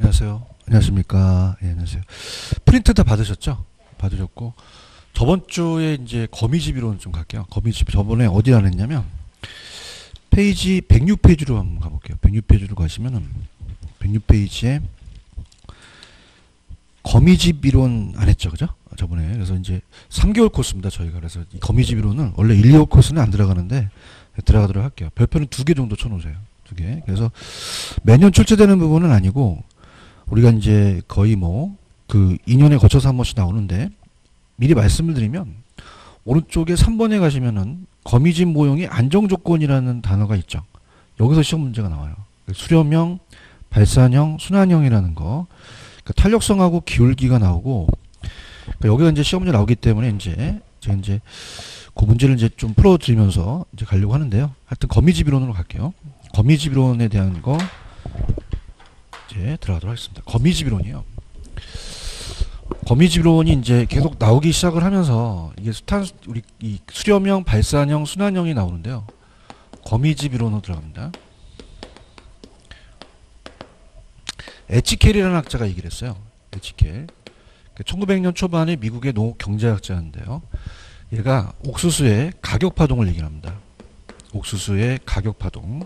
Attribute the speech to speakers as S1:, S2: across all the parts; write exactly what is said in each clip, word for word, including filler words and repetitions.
S1: 안녕하세요. 안녕하십니까. 예, 안녕하세요. 프린트 다 받으셨죠? 받으셨고, 저번 주에 이제 거미집 이론 좀 갈게요. 거미집 저번에 어디 안 했냐면, 페이지 백육 페이지로 한번 가볼게요. 백육 페이지로 가시면은, 백육 페이지에 거미집 이론 안 했죠. 그죠? 저번에. 그래서 이제 삼 개월 코스입니다. 저희가. 그래서 이 거미집 이론은 원래 일, 이 개월 코스는 안 들어가는데, 들어가도록 할게요. 별표는 두 개 정도 쳐놓으세요. 두 개. 그래서 매년 출제되는 부분은 아니고, 우리가 이제 거의 뭐, 그 이 년에 거쳐서 한 번씩 나오는데, 미리 말씀을 드리면, 오른쪽에 삼 번에 가시면은, 거미집 모형의 안정조건이라는 단어가 있죠. 여기서 시험 문제가 나와요. 수렴형, 발산형, 순환형이라는 거. 그러니까 탄력성하고 기울기가 나오고, 그러니까 여기가 이제 시험 문제 나오기 때문에 이제, 제가 이제, 그 문제를 이제 좀 풀어드리면서 이제 가려고 하는데요. 하여튼 거미집 이론으로 갈게요. 거미집 이론에 대한 거, 이제 들어가도록 하겠습니다. 거미집 이론이요. 거미집 이론이 이제 계속 나오기 시작을 하면서 이게 수탄 우리 이 수렴형, 발산형, 순환형이 나오는데요. 거미집 이론으로 들어갑니다. 에치켈이라는 학자가 얘기를 했어요. 에치켈. 천구백 년 초반에 미국의 농업 경제학자인데요. 얘가 옥수수의 가격 파동을 얘기를 합니다. 옥수수의 가격 파동.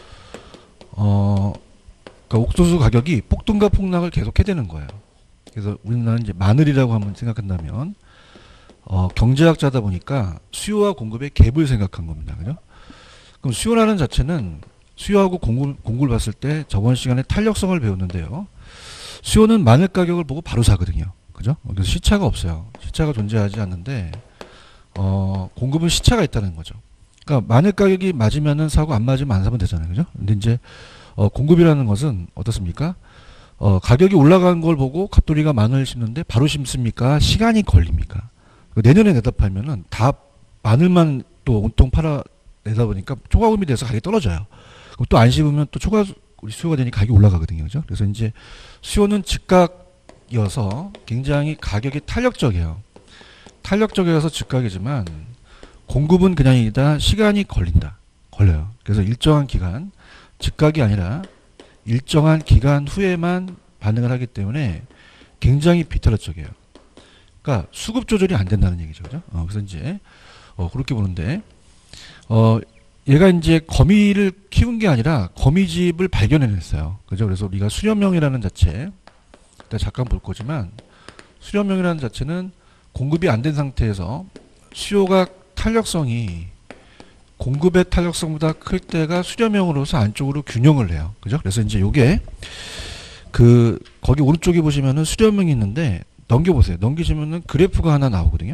S1: 어, 그러니까 옥수수 가격이 폭등과 폭락을 계속 해대는 거예요. 그래서 우리나라는 이제 마늘이라고 한번 생각한다면, 어, 경제학자다 보니까 수요와 공급의 갭을 생각한 겁니다. 그죠? 그럼 수요라는 자체는 수요하고 공급, 공급을 봤을 때 저번 시간에 탄력성을 배웠는데요. 수요는 마늘 가격을 보고 바로 사거든요. 그죠? 그래서 시차가 없어요. 시차가 존재하지 않는데, 어, 공급은 시차가 있다는 거죠. 그러니까 마늘 가격이 맞으면은 사고 안 맞으면 안 사면 되잖아요. 그죠? 근데 이제, 어, 공급이라는 것은 어떻습니까? 어, 가격이 올라간 걸 보고 갑돌이가 마늘 심는데 바로 심습니까? 시간이 걸립니까? 내년에 내다 팔면은 다 마늘만 또 온통 팔아 내다 보니까 초과금이 돼서 가격이 떨어져요. 그럼 또 안 심으면 또 초과 수요가 되니까 가격이 올라가거든요. 그죠? 그래서 이제 수요는 즉각이어서 굉장히 가격이 탄력적이에요. 탄력적이어서 즉각이지만 공급은 그냥이다 시간이 걸린다. 걸려요. 그래서 일정한 기간, 즉각이 아니라 일정한 기간 후에만 반응을 하기 때문에 굉장히 비탄력적이에요. 그러니까 수급 조절이 안 된다는 얘기죠. 그죠? 어, 그래서 이제 어, 그렇게 보는데 어, 얘가 이제 거미를 키운 게 아니라 거미집을 발견해냈어요. 그죠? 그래서 우리가 수렴형이라는 자체, 일단 잠깐 볼 거지만 수렴형이라는 자체는 공급이 안 된 상태에서 수요가 탄력성이 공급의 탄력성보다 클 때가 수렴형으로서 안쪽으로 균형을 해요. 그죠? 그래서 이제 요게 그 거기 오른쪽에 보시면은 수렴형이 있는데 넘겨보세요. 넘기시면은 그래프가 하나 나오거든요.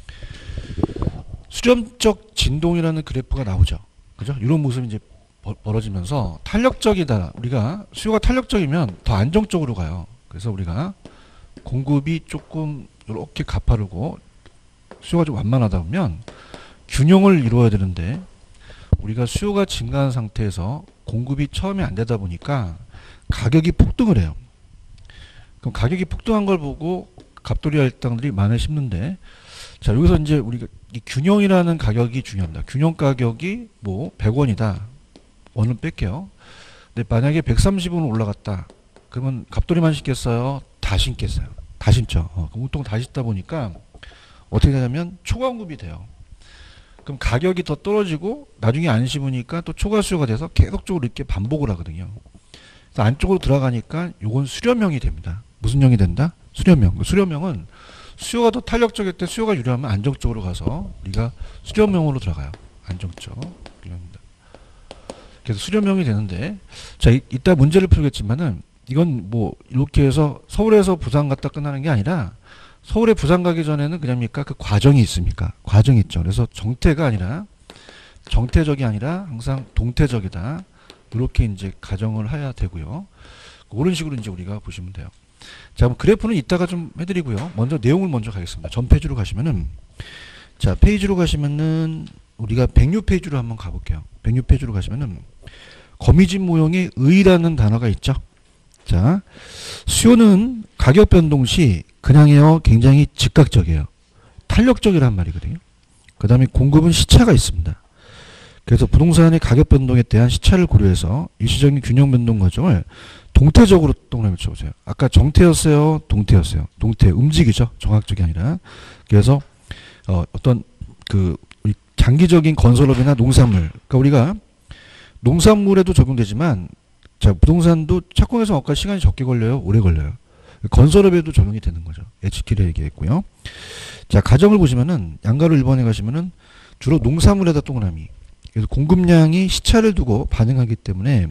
S1: 수렴적 진동이라는 그래프가 나오죠. 그죠? 이런 모습이 이제 벌어지면서 탄력적이다. 우리가 수요가 탄력적이면 더 안정적으로 가요. 그래서 우리가 공급이 조금 이렇게 가파르고 수요가 좀 완만하다 보면 균형을 이루어야 되는데 우리가 수요가 증가한 상태에서 공급이 처음에 안 되다 보니까 가격이 폭등을 해요. 그럼 가격이 폭등한 걸 보고 갑돌이 할당들이 마늘 심는데 자 여기서 이제 우리가 이 균형이라는 가격이 중요합니다. 균형 가격이 뭐 백 원이다. 원을 뺄게요. 근데 만약에 백삼십 원 올라갔다. 그러면 갑돌이만 심겠어요? 다 심겠어요. 다 심죠. 어, 그럼 보통 다 심다 보니까 어떻게 되냐면 초과 공급이 돼요. 그럼 가격이 더 떨어지고 나중에 안 심으니까 또 초과 수요가 돼서 계속적으로 이렇게 반복을 하거든요. 그래서 안쪽으로 들어가니까 요건 수렴형이 됩니다. 무슨 형이 된다? 수렴형. 수렴형은 수요가 더 탄력적일 때 수요가 유리하면 안정적으로 가서 우리가 수렴형으로 들어가요. 안정적. 그래서 수렴형이 되는데 자 이, 이따 문제를 풀겠지만은 이건 뭐 이렇게 해서 서울에서 부산 갔다 끝나는 게 아니라 서울에 부산 가기 전에는 그냥입니까? 그 과정이 있습니까? 과정이 있죠. 그래서 정태가 아니라 정태적이 아니라 항상 동태적이다. 이렇게 이제 가정을 해야 되고요. 그런 식으로 이제 우리가 보시면 돼요. 자, 그럼 그래프는 이따가 좀 해드리고요. 먼저 내용을 먼저 가겠습니다. 전 페이지로 가시면은 자 페이지로 가시면은 우리가 백육 페이지로 한번 가볼게요. 백육 페이지로 가시면은 거미집 모형의 의라는 단어가 있죠. 자, 수요는 가격 변동 시 그냥이요 굉장히 즉각적이에요. 탄력적이란 말이거든요. 그 다음에 공급은 시차가 있습니다. 그래서 부동산의 가격 변동에 대한 시차를 고려해서 일시적인 균형 변동 과정을 동태적으로 동그라미 쳐보세요. 아까 정태였어요? 동태였어요? 동태, 움직이죠? 정학적이 아니라. 그래서 어, 어떤 그 우리 장기적인 건설업이나 농산물, 그러니까 우리가 농산물에도 적용되지만 자, 부동산도 착공해서 업가 시간이 적게 걸려요? 오래 걸려요? 건설업에도 적용이 되는 거죠. 에이치키를 얘기했고요. 자, 가정을 보시면은 양가로 일 번에 가시면은 주로 농산물에다 동그라미. 그래서 공급량이 시차를 두고 반응하기 때문에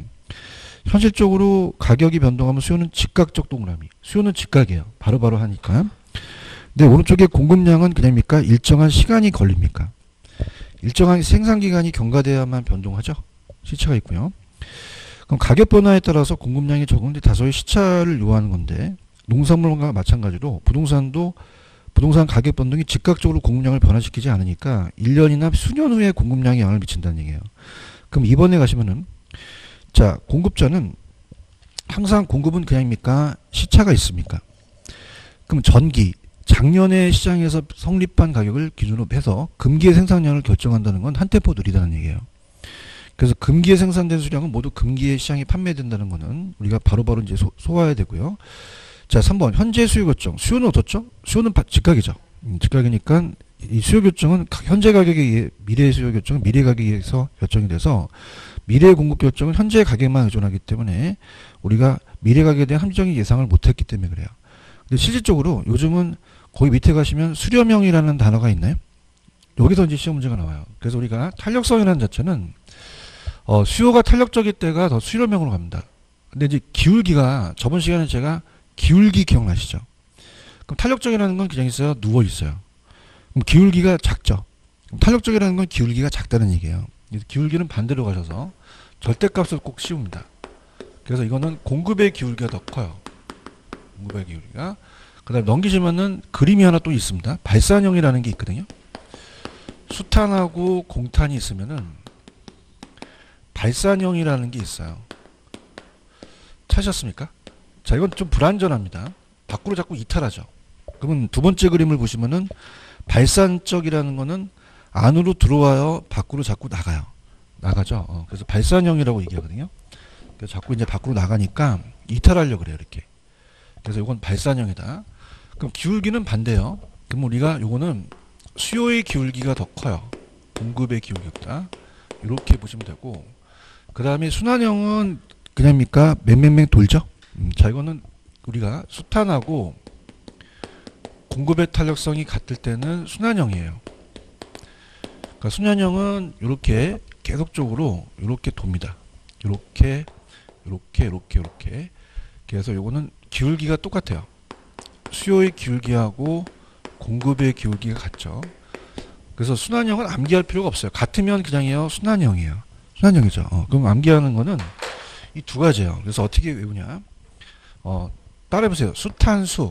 S1: 현실적으로 가격이 변동하면 수요는 즉각적 동그라미. 수요는 즉각이에요. 바로바로 하니까. 근데 오른쪽에 공급량은 그냥입니까? 일정한 시간이 걸립니까? 일정한 생산기간이 경과돼야만 변동하죠. 시차가 있고요. 그럼 가격 변화에 따라서 공급량이 적은데 다소의 시차를 요하는 건데 농산물과 마찬가지로 부동산도 부동산 가격 변동이 즉각적으로 공급량을 변화시키지 않으니까 일 년이나 수년 후에 공급량에 영향을 미친다는 얘기예요. 그럼 이번에 가시면은 자, 공급자는 항상 공급은 그냥입니까? 시차가 있습니까? 그럼 전기, 작년에 시장에서 성립한 가격을 기준으로 해서 금기의 생산량을 결정한다는 건 한 템포 느리다는 얘기예요. 그래서 금기에 생산된 수량은 모두 금기에 시장에 판매된다는 거는 우리가 바로바로 이제 소, 소화해야 되고요. 자, 삼 번 현재 수요 결정. 수요는 어떻죠? 수요는 즉각이죠. 음, 즉각이니까 이 수요 결정은 현재 가격에 의해 미래의 수요 결정은 미래 가격에 의해서 결정이 돼서 미래의 공급 결정은 현재 가격만 의존하기 때문에 우리가 미래 가격에 대한 함정적인 예상을 못했기 때문에 그래요. 근데 실질적으로 요즘은 거기 밑에 가시면 수렴형이라는 단어가 있나요? 여기서 이제 시험 문제가 나와요. 그래서 우리가 탄력성이라는 자체는 어, 수요가 탄력적일 때가 더 수렴형으로 갑니다. 근데 이제 기울기가 저번 시간에 제가 기울기 기억나시죠? 그럼 탄력적이라는 건 그냥 있어요? 누워 있어요. 그럼 기울기가 작죠? 그럼 탄력적이라는 건 기울기가 작다는 얘기예요. 기울기는 반대로 가셔서 절대값을 꼭 씌웁니다. 그래서 이거는 공급의 기울기가 더 커요. 공급의 기울기가. 그 다음에 넘기시면은 그림이 하나 또 있습니다. 발산형이라는 게 있거든요. 수탄하고 공탄이 있으면은 발산형이라는 게 있어요. 찾으셨습니까? 자, 이건 좀 불안전합니다. 밖으로 자꾸 이탈하죠. 그러면 두 번째 그림을 보시면은 발산적이라는 거는 안으로 들어와요. 밖으로 자꾸 나가요. 나가죠. 어, 그래서 발산형이라고 얘기하거든요. 그래서 자꾸 이제 밖으로 나가니까 이탈하려고 그래요. 이렇게. 그래서 이건 발산형이다. 그럼 기울기는 반대요. 그럼 우리가 요거는 수요의 기울기가 더 커요. 공급의 기울기보다. 이렇게 보시면 되고, 그 다음에 순환형은 그냥입니까? 맹맹맹 돌죠? 음, 자, 이거는 우리가 수탄하고 공급의 탄력성이 같을 때는 순환형이에요. 그러니까 순환형은 이렇게 계속적으로 이렇게 돕니다. 이렇게, 이렇게, 이렇게, 이렇게. 그래서 요거는 기울기가 똑같아요. 수요의 기울기하고 공급의 기울기가 같죠. 그래서 순환형은 암기할 필요가 없어요. 같으면 그냥이에요. 순환형이에요. 순환형이죠. 어, 그럼 암기하는 거는 이 두 가지예요. 그래서 어떻게 외우냐? 어, 따라해보세요. 수탄수.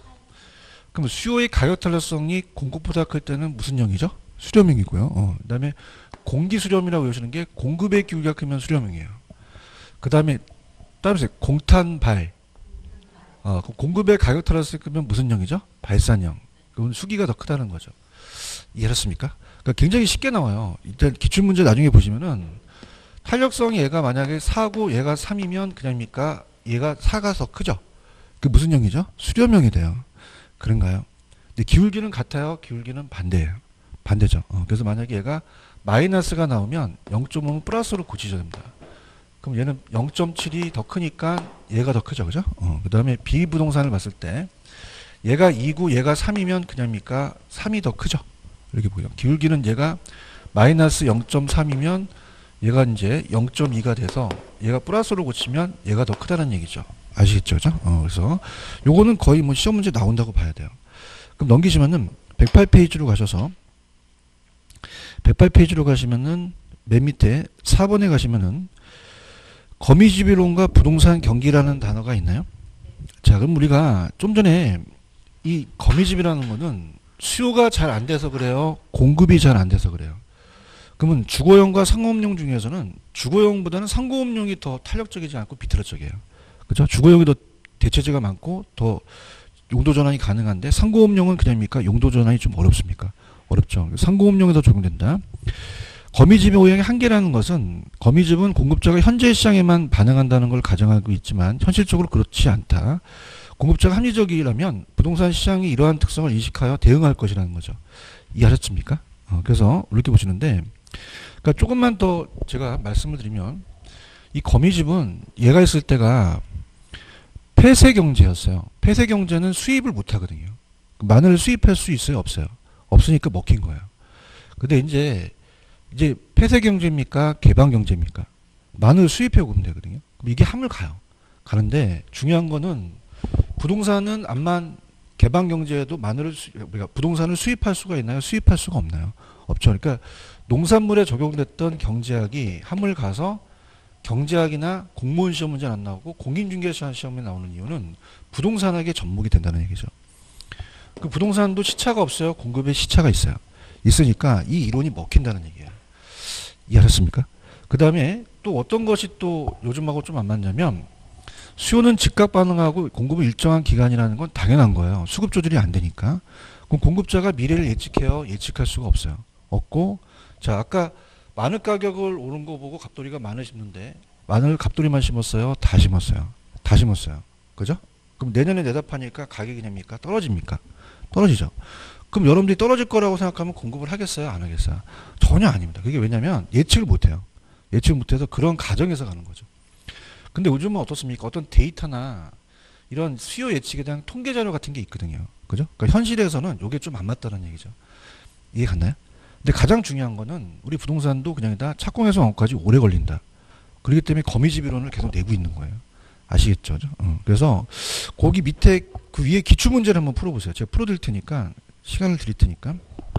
S1: 그럼 수요의 가격 탄력성이 공급보다 클 때는 무슨 형이죠? 수렴형이고요. 어, 그 다음에 공기수렴이라고 외우시는 게 공급의 기울기가 크면 수렴형이에요. 그 다음에 따라해보세요. 공탄발. 어, 공급의 가격 탄력성이 크면 무슨 형이죠? 발산형. 그건 수기가 더 크다는 거죠. 이해했습니까? 그러니까 굉장히 쉽게 나와요. 일단 기출문제 나중에 보시면은 탄력성이 얘가 만약에 사고 얘가 삼이면 그냥입니까? 얘가 사가 더 크죠? 그 무슨 형이죠? 수렴형이 돼요. 그런가요? 근데 기울기는 같아요. 기울기는 반대예요. 반대죠. 어, 그래서 만약에 얘가 마이너스가 나오면 영 점 오는 플러스로 고치셔야 됩니다. 그럼 얘는 영 점 칠이 더 크니까 얘가 더 크죠. 그죠? 어, 그 다음에 비부동산을 봤을 때 얘가 이고 얘가 삼이면 그냥입니까? 삼이 더 크죠. 이렇게 보여. 기울기는 얘가 마이너스 영 점 삼이면 얘가 이제 영 점 이가 돼서 얘가 플러스로 고치면 얘가 더 크다는 얘기죠. 아시겠죠? 그죠? 어, 그래서 요거는 거의 뭐 시험 문제 나온다고 봐야 돼요. 그럼 넘기시면은 백팔 페이지로 가셔서 백팔 페이지로 가시면은 맨 밑에 사 번에 가시면은 거미집이론과 부동산 경기라는 단어가 있나요? 자, 그럼 우리가 좀 전에 이 거미집이라는 거는 수요가 잘 안 돼서 그래요? 공급이 잘 안 돼서 그래요? 그러면 주거용과 상업용 중에서는 주거용보다는 상업용이 더 탄력적이지 않고 비틀어적이에요. 그죠? 주거용이 더 대체재가 많고 더 용도 전환이 가능한데 상고업용은 그냥입니까? 용도 전환이 좀 어렵습니까? 어렵죠. 상고업용에 더 적용된다. 거미집의 오형의 한계라는 것은 거미집은 공급자가 현재 시장에만 반응한다는 걸 가정하고 있지만 현실적으로 그렇지 않다. 공급자가 합리적이라면 부동산 시장이 이러한 특성을 인식하여 대응할 것이라는 거죠. 이해하셨습니까? 어, 그래서 이렇게 보시는데, 그러니까 조금만 더 제가 말씀을 드리면, 이 거미집은 얘가 있을 때가 폐쇄 경제였어요. 폐쇄 경제는 수입을 못 하거든요. 마늘을 수입할 수 있어요? 없어요? 없으니까 먹힌 거예요. 근데 이제, 이제 폐쇄 경제입니까? 개방 경제입니까? 마늘 수입해 오면 되거든요. 그럼 이게 함을 가요. 가는데 중요한 거는 부동산은 암만 개방 경제에도 마늘을 수, 그러니까 부동산을 수입할 수가 있나요? 수입할 수가 없나요? 없죠. 그러니까 농산물에 적용됐던 경제학이 함을 가서 경제학이나 공무원 시험 문제 안 나오고 공인중개사 시험에 나오는 이유는 부동산학의 접목이 된다는 얘기죠. 그 부동산도 시차가 없어요. 공급에 시차가 있어요. 있으니까 이 이론이 먹힌다는 얘기예요. 이해하셨습니까? 그 다음에 또 어떤 것이 또 요즘하고 좀 안 맞냐면 수요는 즉각 반응하고 공급은 일정한 기간이라는 건 당연한 거예요. 수급 조절이 안 되니까. 그럼 공급자가 미래를 예측해요? 예측할 수가 없어요. 없고, 자, 아까 마늘 가격을 오른 거 보고 갑돌이가 마늘 심는데 마늘 갑돌이만 심었어요? 다 심었어요. 다 심었어요. 그죠? 그럼 내년에 내다 파니까 가격이 됩니까? 떨어집니까? 떨어지죠. 그럼 여러분들이 떨어질 거라고 생각하면 공급을 하겠어요? 안 하겠어요? 전혀 아닙니다. 그게 왜냐면 예측을 못해요. 예측을 못해서 그런 가정에서 가는 거죠. 근데 요즘은 어떻습니까? 어떤 데이터나 이런 수요 예측에 대한 통계 자료 같은 게 있거든요. 그죠? 그러니까 현실에서는 이게 좀 안 맞다는 얘기죠. 이해 갔나요? 근데 가장 중요한 거는 우리 부동산도 그냥 다 착공해서 완공까지 오래 걸린다. 그렇기 때문에 거미집 이론을 계속 내고 있는 거예요. 아시겠죠? 어. 그래서 거기 밑에 그 위에 기출 문제를 한번 풀어보세요. 제가 풀어드릴 테니까 시간을 드릴 테니까.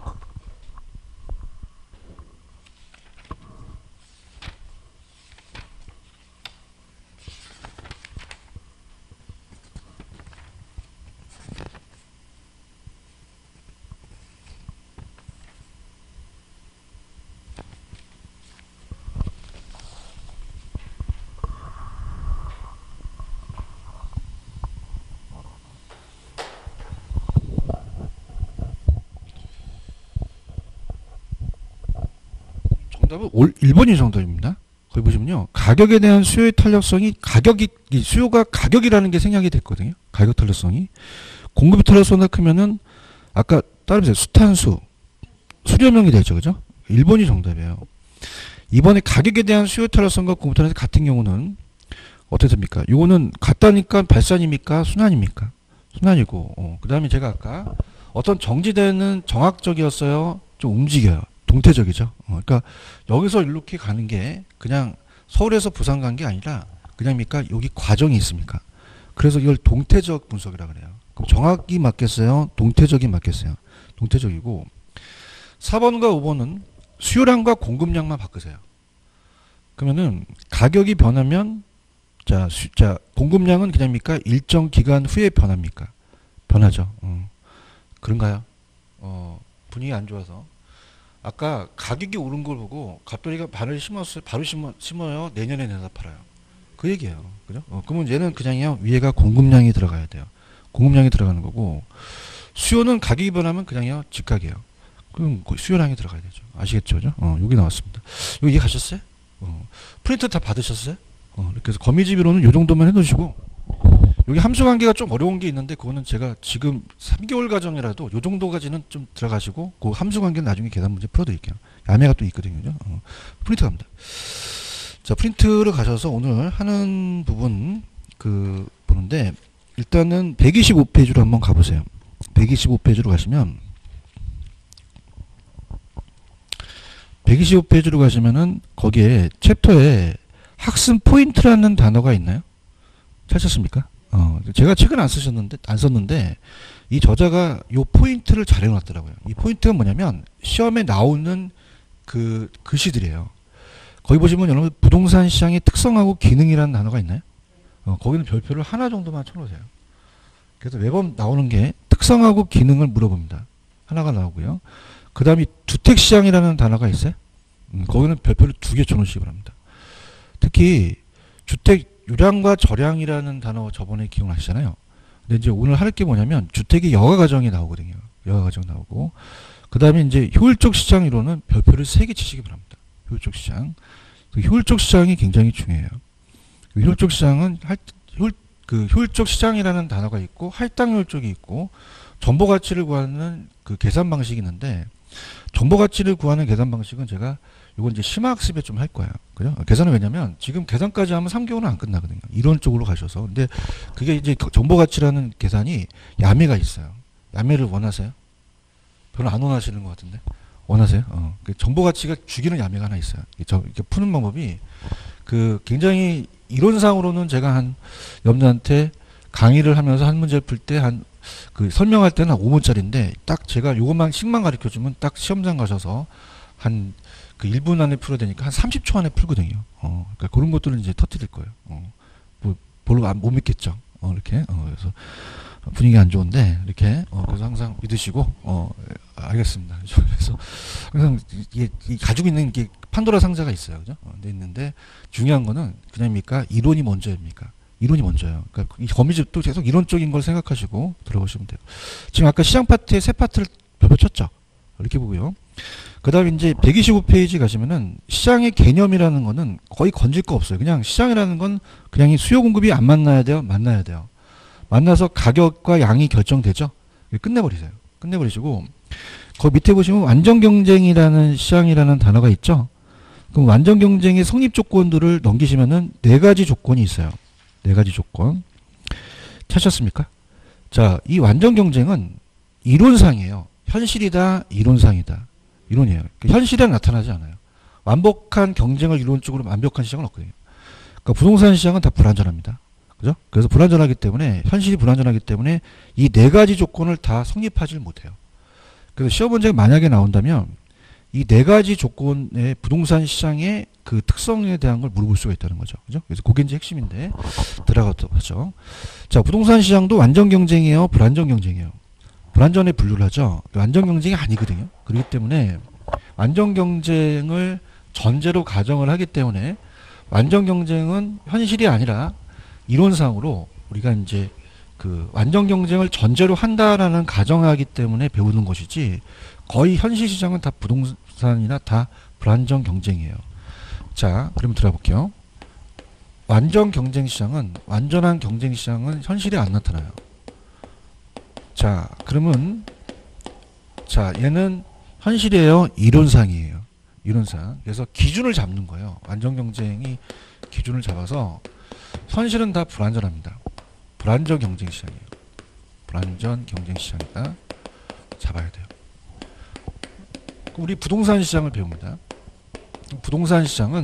S1: 정답은 일 번이 정답입니다. 거기 보시면요. 가격에 대한 수요의 탄력성이 가격이 수요가 가격이라는 게 생략이 됐거든요. 가격 탄력성이. 공급이 탄력성이 크면은 아까 따라해보세요. 수탄수 수렴형이 되죠. 그죠? 일 번이 정답이에요. 이번에 가격에 대한 수요 탄력성과 공급 탄력성 같은 경우는 어떻게 됩니까? 이거는 같다니까 발산입니까? 순환입니까? 순환이고. 어. 그 다음에 제가 아까 어떤 정지되는 정학적이었어요. 좀 움직여요. 동태적이죠. 어, 그러니까 여기서 이렇게 가는 게 그냥 서울에서 부산 간 게 아니라 그냥입니까? 여기 과정이 있습니까? 그래서 이걸 동태적 분석이라 그래요. 그럼 정확히 맞겠어요? 동태적이 맞겠어요? 동태적이고 사 번과 오 번은 수요량과 공급량만 바꾸세요. 그러면은 가격이 변하면 자, 수, 자 공급량은 그냥입니까? 일정 기간 후에 변합니까? 변하죠. 어. 그런가요? 어, 분위기 안 좋아서. 아까 가격이 오른 걸 보고 갑돌이가 바늘 심었어요. 바로 심어, 심어요. 내년에 내다 팔아요. 그 얘기예요. 그죠? 어, 그러면 얘는 그냥요. 위에가 공급량이 들어가야 돼요. 공급량이 들어가는 거고 수요는 가격이 변하면 그냥요. 즉각이에요. 그럼 수요량이 들어가야 되죠. 아시겠죠? 그죠? 어, 여기 나왔습니다. 이거 이해 가셨어요? 어, 프린트 다 받으셨어요? 어, 그래서 거미집이로는 요 정도만 해놓으시고 여기 함수 관계가 좀 어려운 게 있는데 그거는 제가 지금 삼 개월 과정이라도 요 정도까지는 좀 들어가시고 그 함수 관계는 나중에 계산 문제 풀어드릴게요. 야매가 또 있거든요. 어, 프린트 갑니다. 자, 프린트를 가셔서 오늘 하는 부분 그 보는데 일단은 백이십오 페이지로 한번 가보세요. 백이십오 페이지로 가시면 백이십오 페이지로 가시면은 거기에 챕터에 학습 포인트라는 단어가 있나요? 찾으셨습니까? 어, 제가 책은 안 쓰셨는데, 안 썼는데, 이 저자가 요 포인트를 잘 해놨더라고요. 이 포인트가 뭐냐면, 시험에 나오는 그 글씨들이에요. 거기 보시면 여러분, 부동산 시장의 특성하고 기능이라는 단어가 있나요? 어, 거기는 별표를 하나 정도만 쳐놓으세요. 그래서 매번 나오는 게 특성하고 기능을 물어봅니다. 하나가 나오고요. 그 다음에 주택시장이라는 단어가 있어요. 음, 거기는 별표를 두 개 쳐놓으시기 바랍니다. 특히, 주택, 유량과 저량이라는 단어 저번에 기억나시잖아요. 근데 이제 오늘 할 게 뭐냐면 주택의 여가 과정이 나오거든요. 여가 과정 나오고 그 다음에 이제 효율적 시장 이론은 별표를 세 개 치시기 바랍니다. 효율적 시장. 그 효율적 시장이 굉장히 중요해요. 그 효율적 시장은 할, 효율, 그 효율적 시장이라는 단어가 있고 할당 효율적이 있고 정보 가치를 구하는 그 계산 방식이 있는데 정보 가치를 구하는 계산 방식은 제가 이건 이제 심화학습에 좀 할 거예요. 그죠? 계산은 왜냐면 지금 계산까지 하면 삼 개월은 안 끝나거든요. 이론 쪽으로 가셔서. 근데 그게 이제 정보 가치라는 계산이 야매가 있어요. 야매를 원하세요? 별로 안 원하시는 것 같은데. 원하세요? 어. 그 정보 가치가 죽이는 야매가 하나 있어요. 저 이렇게 푸는 방법이 그 굉장히 이론상으로는 제가 한 여러분들한테 강의를 하면서 한 문제를 풀 때 한 그 설명할 때는 한 오 분짜리인데 딱 제가 요것만 식만 가르쳐 주면 딱 시험장 가셔서 한 그 일 분 안에 풀어야 되니까 한 삼십 초 안에 풀거든요. 어. 그러니까 그런 것들은 이제 터뜨릴 거예요. 어. 뭐 별로 안, 못 믿겠죠. 어, 이렇게. 어, 그래서 분위기 안 좋은데 이렇게 어, 그래서 항상 믿으시고 어, 알겠습니다. 그래서 항상 이게, 이게 가지고 있는 게 판도라 상자가 있어요, 그죠? 어, 돼 있는데 중요한 거는 그냥입니까? 이론이 먼저입니까? 이론이 먼저예요. 그러니까 이 거미집도 계속 이론적인 걸 생각하시고 들어보시면 돼요. 지금 아까 시장 파트에 세 파트를 펼쳤죠. 이렇게 보고요. 그 다음에 이제 백이십오 페이지 가시면은 시장의 개념이라는 거는 거의 건질 거 없어요. 그냥 시장이라는 건 그냥 이 수요 공급이 안 만나야 돼요, 만나야 돼요. 만나서 가격과 양이 결정되죠. 끝내버리세요. 끝내버리시고 그 밑에 보시면 완전 경쟁이라는 시장이라는 단어가 있죠. 그럼 완전 경쟁의 성립 조건들을 넘기시면은 네 가지 조건이 있어요. 네 가지 조건. 찾으셨습니까? 자, 이 완전 경쟁은 이론상이에요. 현실이다, 이론상이다. 이론이에요. 현실에 나타나지 않아요. 완벽한 경쟁을 이론적으로 완벽한 시장은 없거든요. 그러니까 부동산 시장은 다 불안전합니다. 그죠? 그래서 불안전하기 때문에, 현실이 불안전하기 때문에 이 네 가지 조건을 다 성립하지 못해요. 그래서 시험 문제가 만약에 나온다면 이 네 가지 조건의 부동산 시장의 그 특성에 대한 걸 물어볼 수가 있다는 거죠. 그죠? 그래서 그게 이제 핵심인데 들어가도록 하죠. 자, 부동산 시장도 완전 경쟁이에요? 불안전 경쟁이에요? 불안전에 분류를 하죠. 완전 경쟁이 아니거든요. 그렇기 때문에 완전 경쟁을 전제로 가정을 하기 때문에 완전 경쟁은 현실이 아니라 이론상으로 우리가 이제 그 완전 경쟁을 전제로 한다라는 가정하기 때문에 배우는 것이지 거의 현실 시장은 다 부동산이나 다 불안전 경쟁이에요. 자, 그럼 들어가 볼게요. 완전 경쟁 시장은 완전한 경쟁 시장은 현실에 안 나타나요. 자, 그러면 자, 얘는 현실이에요, 이론상이에요. 이론상. 그래서 기준을 잡는 거예요. 완전 경쟁이 기준을 잡아서 현실은 다 불안전합니다. 불안전 경쟁 시장이에요. 불안전 경쟁 시장이다. 잡아야 돼요. 우리 부동산 시장을 배웁니다. 부동산 시장은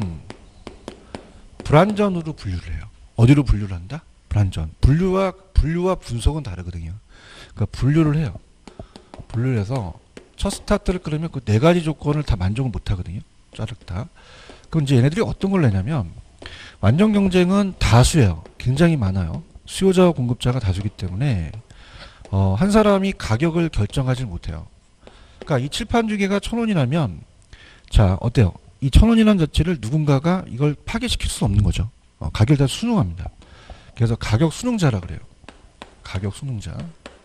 S1: 불안전으로 분류를 해요. 어디로 분류를 한다? 불안전. 분류와 분류와 분석은 다르거든요. 그러니까 분류를 해요. 분류를 해서 첫 스타트를 끊으면 그 네 가지 조건을 다 만족을 못 하거든요. 짜륵 다. 그럼 이제 얘네들이 어떤 걸 내냐면 완전 경쟁은 다수예요. 굉장히 많아요. 수요자와 공급자가 다수기 때문에 어, 한 사람이 가격을 결정하지 못해요. 그러니까 이 칠판 주기가 천 원이라면 자, 어때요? 이 천 원이라는 자체를 누군가가 이걸 파괴시킬 수 없는 거죠. 어, 가격을 다 수능합니다. 그래서 가격 수능자라 그래요. 가격 수능자.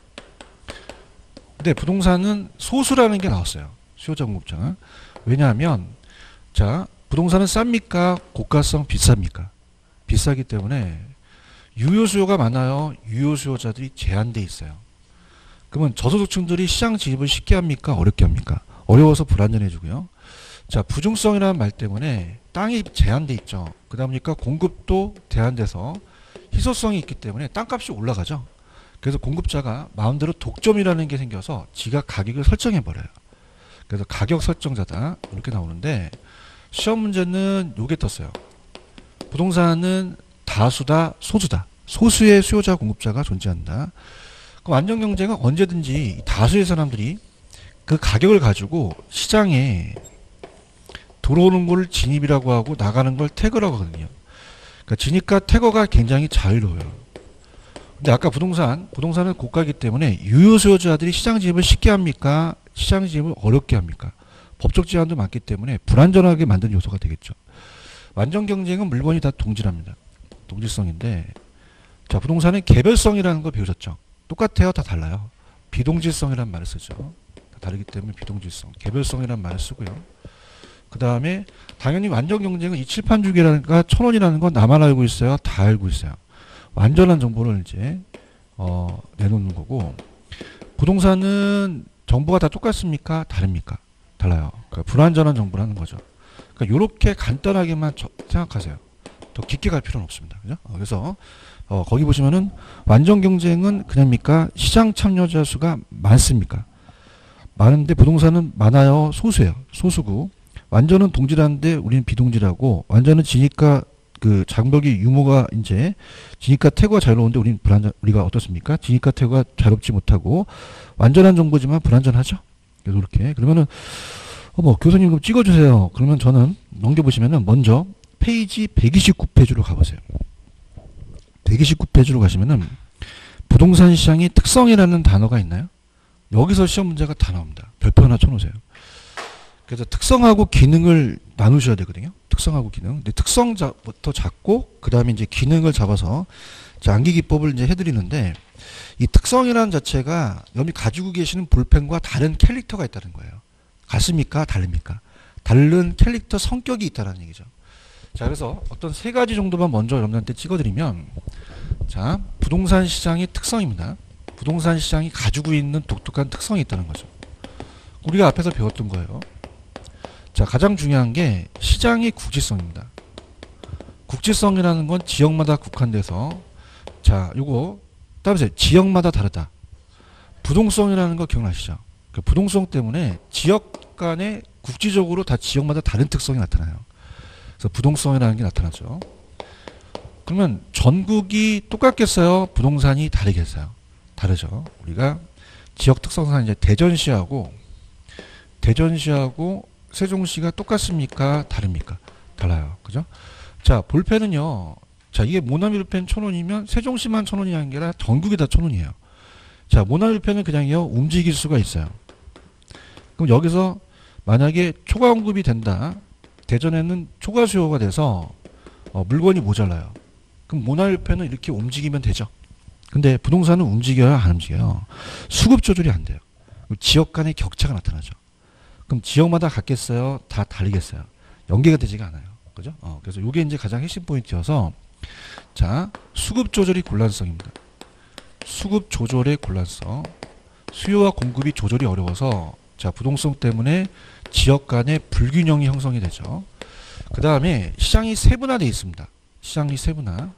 S1: 근데 부동산은 소수라는 게 나왔어요. 수요자 공급자가. 왜냐하면 자, 부동산은 쌉니까? 고가성 비쌉니까? 비싸기 때문에 유효 수요가 많아요. 유효 수요자들이 제한돼 있어요. 그러면 저소득층들이 시장 진입을 쉽게 합니까? 어렵게 합니까? 어려워서 불안전해지고요. 자, 부중성이라는 말 때문에 땅이 제한돼 있죠. 그러다 보니까 공급도 제한돼서 희소성이 있기 때문에 땅값이 올라가죠. 그래서 공급자가 마음대로 독점이라는 게 생겨서 지가 가격을 설정해버려요. 그래서 가격 설정자다. 이렇게 나오는데 시험 문제는 요게 떴어요. 부동산은 다수다, 소수다. 소수의 수요자 공급자가 존재한다. 그럼 완전 경쟁은 언제든지 다수의 사람들이 그 가격을 가지고 시장에 들어오는 걸 진입이라고 하고 나가는 걸 태거라고 하거든요. 그러니까 진입과 태거가 굉장히 자유로워요. 근데 아까 부동산, 부동산은 고가이기 때문에 유효 수요자들이 시장 진입을 쉽게 합니까? 시장 진입을 어렵게 합니까? 법적 제한도 많기 때문에 불안전하게 만든 요소가 되겠죠. 완전 경쟁은 물건이 다 동질합니다. 동질성인데 자, 부동산은 개별성이라는 거 배우셨죠? 똑같아요? 다 달라요. 비동질성이라는 말을 쓰죠. 다 다르기 때문에 비동질성. 개별성이라는 말을 쓰고요. 그 다음에 당연히 완전 경쟁은 이 칠판 주기라니까 천 원이라는 건 나만 알고 있어요? 다 알고 있어요. 완전한 정보를 이제 어, 내놓는 거고, 부동산은 정보가 다 똑같습니까? 다릅니까? 달라요. 그러니까 불완전한 정보라는 거죠. 그러니까 이렇게 간단하게만 저, 생각하세요. 더 깊게 갈 필요는 없습니다. 그죠? 어, 그래서 어, 거기 보시면은 완전 경쟁은 그냥입니까? 시장 참여자 수가 많습니까? 많은데 부동산은 많아요? 소수예요. 소수고, 완전은 동질하는데 우리는 비동질하고, 완전은 지니까 그 장벽이 유무가 이제 지니까 태고가 자유로운데 우리는 불안전, 우리가 어떻습니까? 지니까 태고가 자유롭지 못하고 완전한 정보지만 불완전하죠. 그래서 이렇게 그러면은 어 뭐 교수님 그럼 찍어주세요. 그러면 저는 넘겨보시면은 먼저 페이지 백이십구 페이지로 가보세요. 백이십구 페이지로 가시면은 부동산 시장의 특성이라는 단어가 있나요? 여기서 시험 문제가 다 나옵니다. 별표 하나 쳐놓으세요. 그래서 특성하고 기능을 나누셔야 되거든요. 특성하고 기능. 근데 특성부터 잡고 그 다음에 이제 기능을 잡아서 암기 기법을 이제 해드리는데, 이 특성이라는 자체가 여기 가지고 계시는 볼펜과 다른 캐릭터가 있다는 거예요. 같습니까? 다릅니까? 다른 캐릭터 성격이 있다는 얘기죠. 자, 그래서 어떤 세 가지 정도만 먼저 여러분한테 찍어드리면, 자, 부동산 시장의 특성입니다. 부동산 시장이 가지고 있는 독특한 특성이 있다는 거죠. 우리가 앞에서 배웠던 거예요. 자, 가장 중요한 게 시장의 국지성입니다. 국지성이라는 건 지역마다 국한돼서, 자, 요거 따라서 지역마다 다르다. 부동성이라는 거 기억나시죠? 그 부동성 때문에 지역 간에 국지적으로 다 지역마다 다른 특성이 나타나요. 그래서 부동성이라는 게 나타나죠. 그러면 전국이 똑같겠어요? 부동산이 다르겠어요? 다르죠. 우리가 지역 특성상 이제 대전시하고 대전시하고 세종시가 똑같습니까? 다릅니까? 달라요. 그죠? 자, 볼펜은요. 자, 이게 모나미 볼펜 천 원이면 세종시만 천 원이 아니라 전국이 다 천 원이에요. 자, 모나미 볼펜은 그냥요, 움직일 수가 있어요. 그럼 여기서 만약에 초과 공급이 된다. 대전에는 초과 수요가 돼서 어, 물건이 모자라요. 그럼 모나미 볼펜은 이렇게 움직이면 되죠. 근데 부동산은 움직여야 안 움직여요. 수급 조절이 안 돼요. 지역 간의 격차가 나타나죠. 그럼 지역마다 같겠어요? 다 다르겠어요? 연계가 되지가 않아요. 그죠? 어, 그래서 이게 이제 가장 핵심 포인트여서, 자, 수급 조절이 곤란성입니다. 수급 조절의 곤란성. 수요와 공급이 조절이 어려워서, 자, 부동성 때문에 지역 간의 불균형이 형성이 되죠. 그 다음에 시장이 세분화되어 있습니다. 시장이 세분화.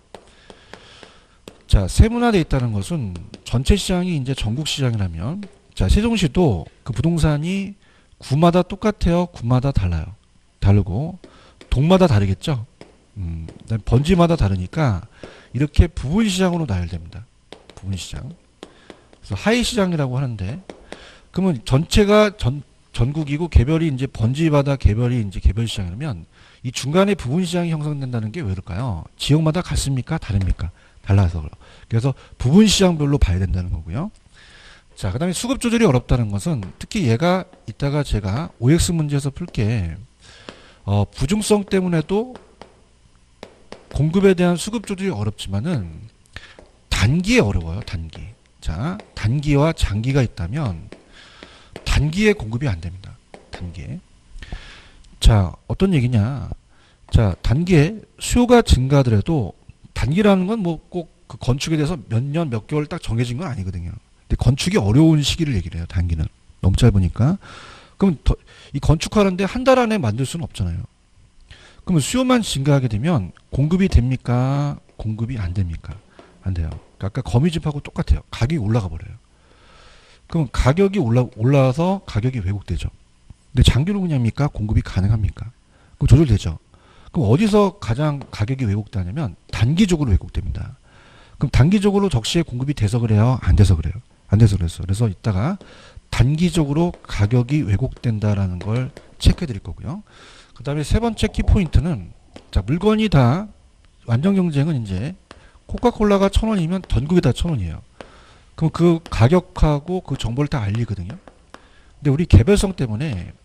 S1: 자, 세분화되어 있다는 것은 전체 시장이 이제 전국 시장이라면, 자, 세종시도 그 부동산이 구마다 똑같아요? 구마다 달라요? 다르고, 동마다 다르겠죠? 음, 번지마다 다르니까 이렇게 부분 시장으로 나열됩니다. 부분 시장. 그래서 하위 시장이라고 하는데, 그러면 전체가 전, 전국이고 개별이 이제 번지마다 개별이 이제 개별 시장이라면 이 중간에 부분 시장이 형성된다는 게 왜일까요? 지역마다 같습니까? 다릅니까? 달라서. 그래서 부분 시장별로 봐야 된다는 거고요. 자, 그 다음에 수급 조절이 어렵다는 것은 특히 얘가 이따가 제가 오엑스 문제에서 풀게, 어, 부중성 때문에도 공급에 대한 수급 조절이 어렵지만은 단기에 어려워요. 단기. 자, 단기와 장기가 있다면 단기에 공급이 안 됩니다. 단기에. 자, 어떤 얘기냐. 자, 단기에 수요가 증가하더라도 단기라는 건 뭐 꼭 그 건축에 대해서 몇 년, 몇 개월 딱 정해진 건 아니거든요. 근데 건축이 어려운 시기를 얘기를 해요. 단기는. 너무 짧으니까. 그럼 더, 이 건축하는데 한 달 안에 만들 수는 없잖아요. 그러면 수요만 증가하게 되면 공급이 됩니까? 공급이 안 됩니까? 안 돼요. 그러니까 아까 거미집하고 똑같아요. 가격이 올라가 버려요. 그럼 가격이 올라, 올라와서 가격이 왜곡되죠. 근데 장기로 그냥입니까? 공급이 가능합니까? 그럼 조절되죠. 그럼 어디서 가장 가격이 왜곡되냐면 단기적으로 왜곡됩니다. 그럼 단기적으로 적시에 공급이 돼서 그래요? 안 돼서 그래요? 안 돼서 그랬어. 그래서 이따가 단기적으로 가격이 왜곡된다라는 걸 체크해 드릴 거고요. 그 다음에 세 번째 키포인트는, 자, 물건이 다 완전 경쟁은 이제 코카콜라가 천 원이면 전국이 다 천 원이에요. 그럼 그 가격하고 그 정보를 다 알리거든요. 근데 우리 개별성 때문에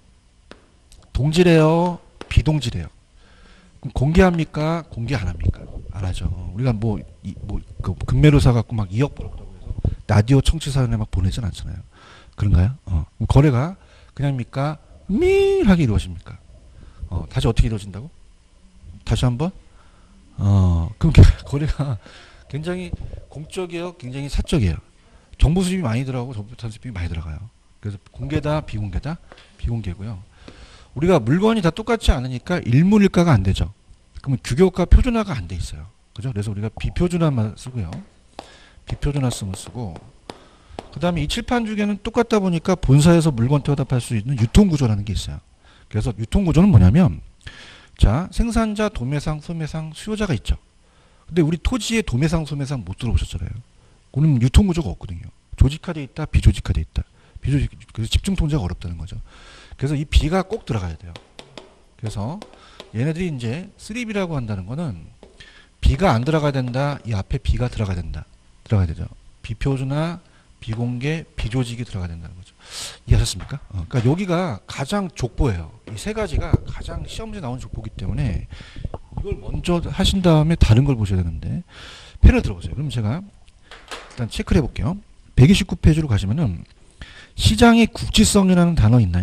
S1: 동질해요? 비동질해요? 그럼 공개합니까? 공개 안 합니까? 안 하죠. 우리가 뭐, 이, 뭐, 그 금매로 사갖고 막 이억 벌었다고 해서 라디오 청취 사연에 막 보내진 않잖아요. 그런가요? 어. 거래가 그냥입니까? 밀하게 이루어집니까? 어, 다시 어떻게 이루어진다고? 다시 한번? 어, 그럼 거래가 굉장히 공적이에요? 굉장히 사적이에요? 정보 수집이 많이 들어가고 정보 수집이 많이 들어가요. 그래서 공개다, 비공개다? 비공개고요. 우리가 물건이 다 똑같지 않으니까 일문일가가 안 되죠. 그러면 규격과 표준화가 안 돼 있어요. 그죠? 그래서 우리가 비표준화만 쓰고요. 비표준화 쓰면 쓰고, 그 다음에 이 칠판 주기는 똑같다 보니까 본사에서 물건 태워다 수 있는 유통구조라는 게 있어요. 그래서 유통구조는 뭐냐면, 자, 생산자, 도매상, 소매상, 수요자가 있죠. 근데 우리 토지에 도매상, 소매상 못 들어보셨잖아요. 그럼 유통구조가 없거든요. 조직화되어 있다, 비조직화되어 있다. 비조직, 그래서 집중 통제가 어렵다는 거죠. 그래서 이 B가 꼭 들어가야 돼요. 그래서 얘네들이 이제 쓰리 비라고 한다는 거는 B가 안 들어가야 된다. 이 앞에 B가 들어가야 된다. 들어가야 되죠. 비표준화, 비공개, 비조직이 들어가야 된다는 거죠. 이해하셨습니까? 어, 그러니까 여기가 가장 족보예요. 이 세 가지가 가장 시험지에 나온 족보기 때문에 이걸 먼저 하신 다음에 다른 걸 보셔야 되는데 펜을 들어보세요. 그럼 제가 일단 체크를 해볼게요. 백이십구 페이지로 가시면은 시장의 국지성이라는 단어 있나요?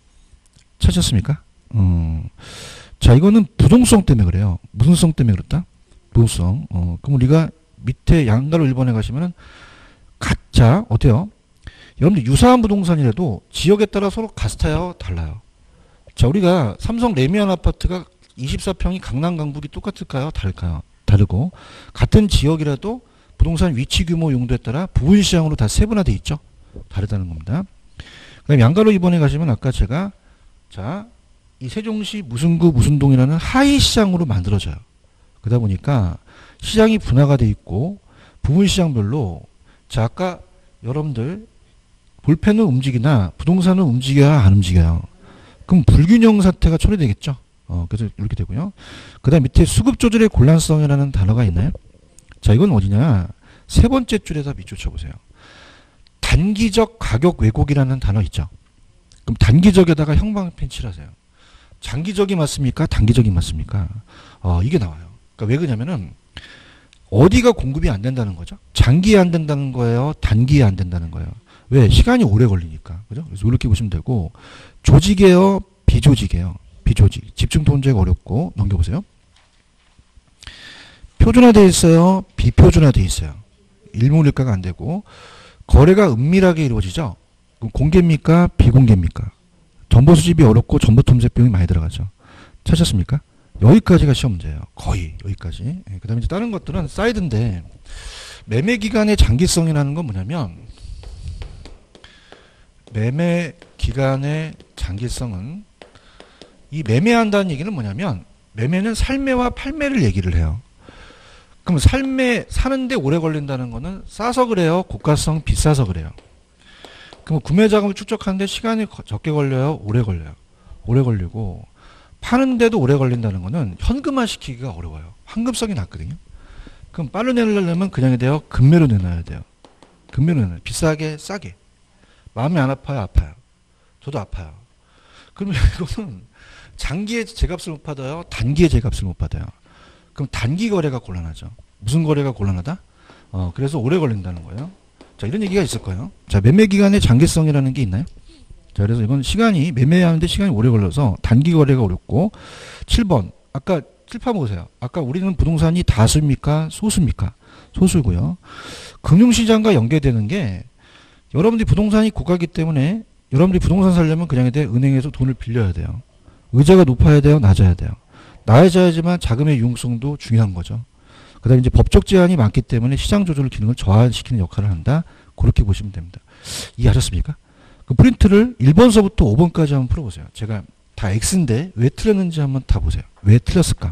S1: 찾았습니까? 음. 자, 이거는 부동성 때문에 그래요. 무슨 성 때문에 그렇다? 부동성. 어, 그럼 우리가 밑에 양가로 일 번에 가시면은 가짜 어때요? 여러분들 유사한 부동산이라도 지역에 따라 서로 같아요, 달라요? 자, 우리가 삼성 레미안 아파트가 이십사 평이 강남 강북이 똑같을까요? 다를까요? 다르고 같은 지역이라도 부동산 위치 규모 용도에 따라 부분 시장으로 다 세분화돼 있죠. 다르다는 겁니다. 그다음 양가로 이 번에 가시면 아까 제가 자, 이 세종시 무슨 구 무슨 동이라는 하위 시장으로 만들어져요. 그러다 보니까 시장이 분화가 돼 있고 부분 시장별로 자, 아까 여러분들 볼펜은 움직이나 부동산은 움직여야 안 움직여요. 그럼 불균형 사태가 초래되겠죠. 어, 그래서 이렇게 되고요. 그 다음 밑에 수급 조절의 곤란성이라는 단어가 있나요? 자, 이건 어디냐? 세 번째 줄에서 밑줄 쳐보세요. 단기적 가격 왜곡이라는 단어 있죠. 그럼 단기적에다가 형광펜 칠하세요. 장기적이 맞습니까? 단기적이 맞습니까? 어, 이게 나와요. 그러니까 왜 그러냐면은 어디가 공급이 안 된다는 거죠? 장기에 안 된다는 거예요? 단기에 안 된다는 거예요? 왜? 시간이 오래 걸리니까. 그죠? 그래서 이렇게 보시면 되고, 조직이에요? 비조직이에요? 비조직. 집중 통제가 어렵고, 넘겨보세요. 표준화되어 있어요? 비표준화되어 있어요? 일문일가가 안 되고, 거래가 은밀하게 이루어지죠? 그럼 공개입니까? 비공개입니까? 정보 수집이 어렵고 정보 탐색 비용이 많이 들어가죠. 찾았습니까? 여기까지가 시험 문제예요. 거의 여기까지. 예, 그 다음에 이제 다른 것들은 사이드인데 매매 기간의 장기성이라는 건 뭐냐면 매매 기간의 장기성은 이 매매한다는 얘기는 뭐냐면 매매는 살매와 팔매를 얘기를 해요. 그럼 살매 사는데 오래 걸린다는 거는 싸서 그래요? 고가성 비싸서 그래요? 그럼 구매 자금을 축적하는데 시간이 적게 걸려요? 오래 걸려요? 오래 걸리고 파는데도 오래 걸린다는 거는 현금화 시키기가 어려워요. 환급성이 낮거든요. 그럼 빨리 내려면 그냥이 돼요? 금매로 내놔야 돼요. 금매로 내놔요. 비싸게 싸게. 마음이 안 아파요? 아파요. 저도 아파요. 그러면 이거는 장기에 제값을 못 받아요? 단기에 제값을 못 받아요? 그럼 단기 거래가 곤란하죠. 무슨 거래가 곤란하다? 어, 그래서 오래 걸린다는 거예요. 자, 이런 얘기가 있을 거예요. 자, 매매 기간의 장기성이라는 게 있나요? 자, 그래서 이건 시간이, 매매하는데 시간이 오래 걸려서 단기 거래가 어렵고, 칠 번. 아까 칠판 보세요. 아까 우리는 부동산이 다수입니까? 소수입니까? 소수고요. 금융시장과 연계되는 게, 여러분들이 부동산이 고가기 때문에, 여러분들이 부동산 살려면 그냥 돼 은행에서 돈을 빌려야 돼요. 의자가 높아야 돼요? 낮아야 돼요? 낮아야지만 자금의 유용성도 중요한 거죠. 그 다음에 이제 법적 제한이 많기 때문에 시장 조절 기능을 저하시키는 역할을 한다. 그렇게 보시면 됩니다. 이해하셨습니까? 그 프린트를 일 번서부터 오 번까지 한번 풀어보세요. 제가 다 X인데 왜 틀렸는지 한번 다 보세요. 왜 틀렸을까?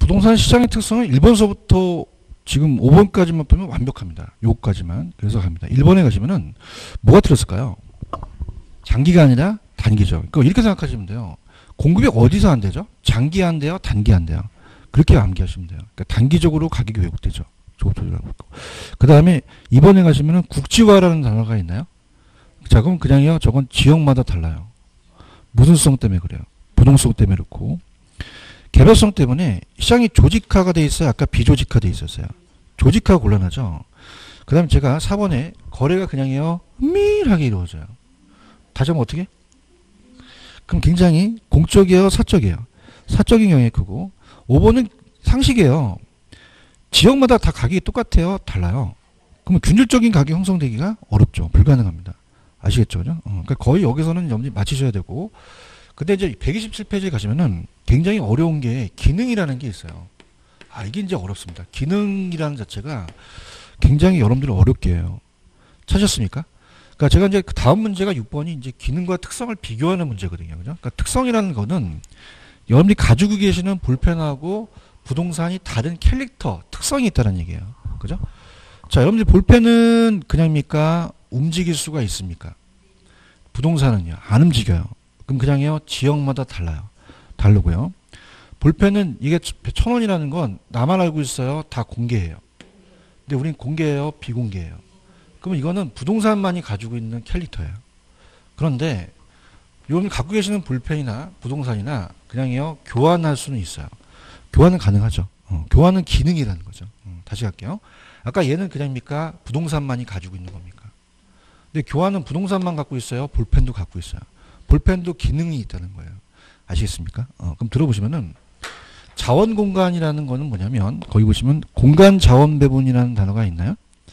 S1: 부동산 시장의 특성은 일 번서부터 지금 오 번까지만 보면 완벽합니다. 요까지만. 그래서 갑니다. 일 번에 가시면은 뭐가 틀렸을까요? 장기가 아니라 단기죠. 그러니까 이렇게 생각하시면 돼요. 공급이 어디서 안 되죠? 장기 안 돼요? 단기 안 돼요? 그렇게 암기하시면 돼요. 그러니까 단기적으로 가격이 왜곡되죠. 조급 조절하고 있고. 그 다음에 이 번에 가시면은 국지화라는 단어가 있나요? 자, 그럼 그냥요. 저건 지역마다 달라요. 무슨 성 때문에 그래요? 부동성 때문에 그렇고. 개별성 때문에 시장이 조직화가 돼 있어요. 아까 비조직화 돼 있었어요. 조직화 곤란하죠. 그 다음에 제가 사 번에 거래가 그냥요. 은밀하게 이루어져요. 다시 한번 어떻게? 그럼 굉장히 공적이에요? 사적이에요? 사적인 영역이 크고. 오 번은 상식이에요. 지역마다 다 가격이 똑같아요? 달라요? 그러면 균질적인 가격 형성되기가 어렵죠. 불가능합니다. 아시겠죠? 그죠? 어, 그러니까 거의 여기서는 염지 맞추셔야 되고. 근데 이제 백이십칠 페이지에 가시면은 굉장히 어려운 게 기능이라는 게 있어요. 아, 이게 이제 어렵습니다. 기능이라는 자체가 굉장히 여러분들이 어렵게 해요. 찾으셨습니까? 그러니까 제가 이제 그 다음 문제가 육 번이 이제 기능과 특성을 비교하는 문제거든요. 그죠? 그러니까 특성이라는 거는 여러분들이 가지고 계시는 볼펜하고 부동산이 다른 캐릭터, 특성이 있다는 얘기예요. 그죠? 자, 여러분들 볼펜은 그냥입니까? 움직일 수가 있습니까? 부동산은요? 안 움직여요. 그럼 그냥요? 지역마다 달라요. 다르고요. 볼펜은 이게 천 원이라는 건 나만 알고 있어요. 다 공개해요. 근데 우린 공개해요? 비공개해요? 그러면 이거는 부동산만이 가지고 있는 캐릭터예요. 그런데 여러분이 갖고 계시는 볼펜이나 부동산이나 그냥요 교환할 수는 있어요. 교환은 가능하죠. 어, 교환은 기능이라는 거죠. 어, 다시 할게요. 아까 얘는 그냥입니까? 부동산만이 가지고 있는 겁니까? 근데 교환은 부동산만 갖고 있어요. 볼펜도 갖고 있어요. 볼펜도 기능이 있다는 거예요. 아시겠습니까? 어, 그럼 들어보시면은 자원 공간이라는 거는 뭐냐면 거기 보시면 공간 자원 배분이라는 단어가 있나요?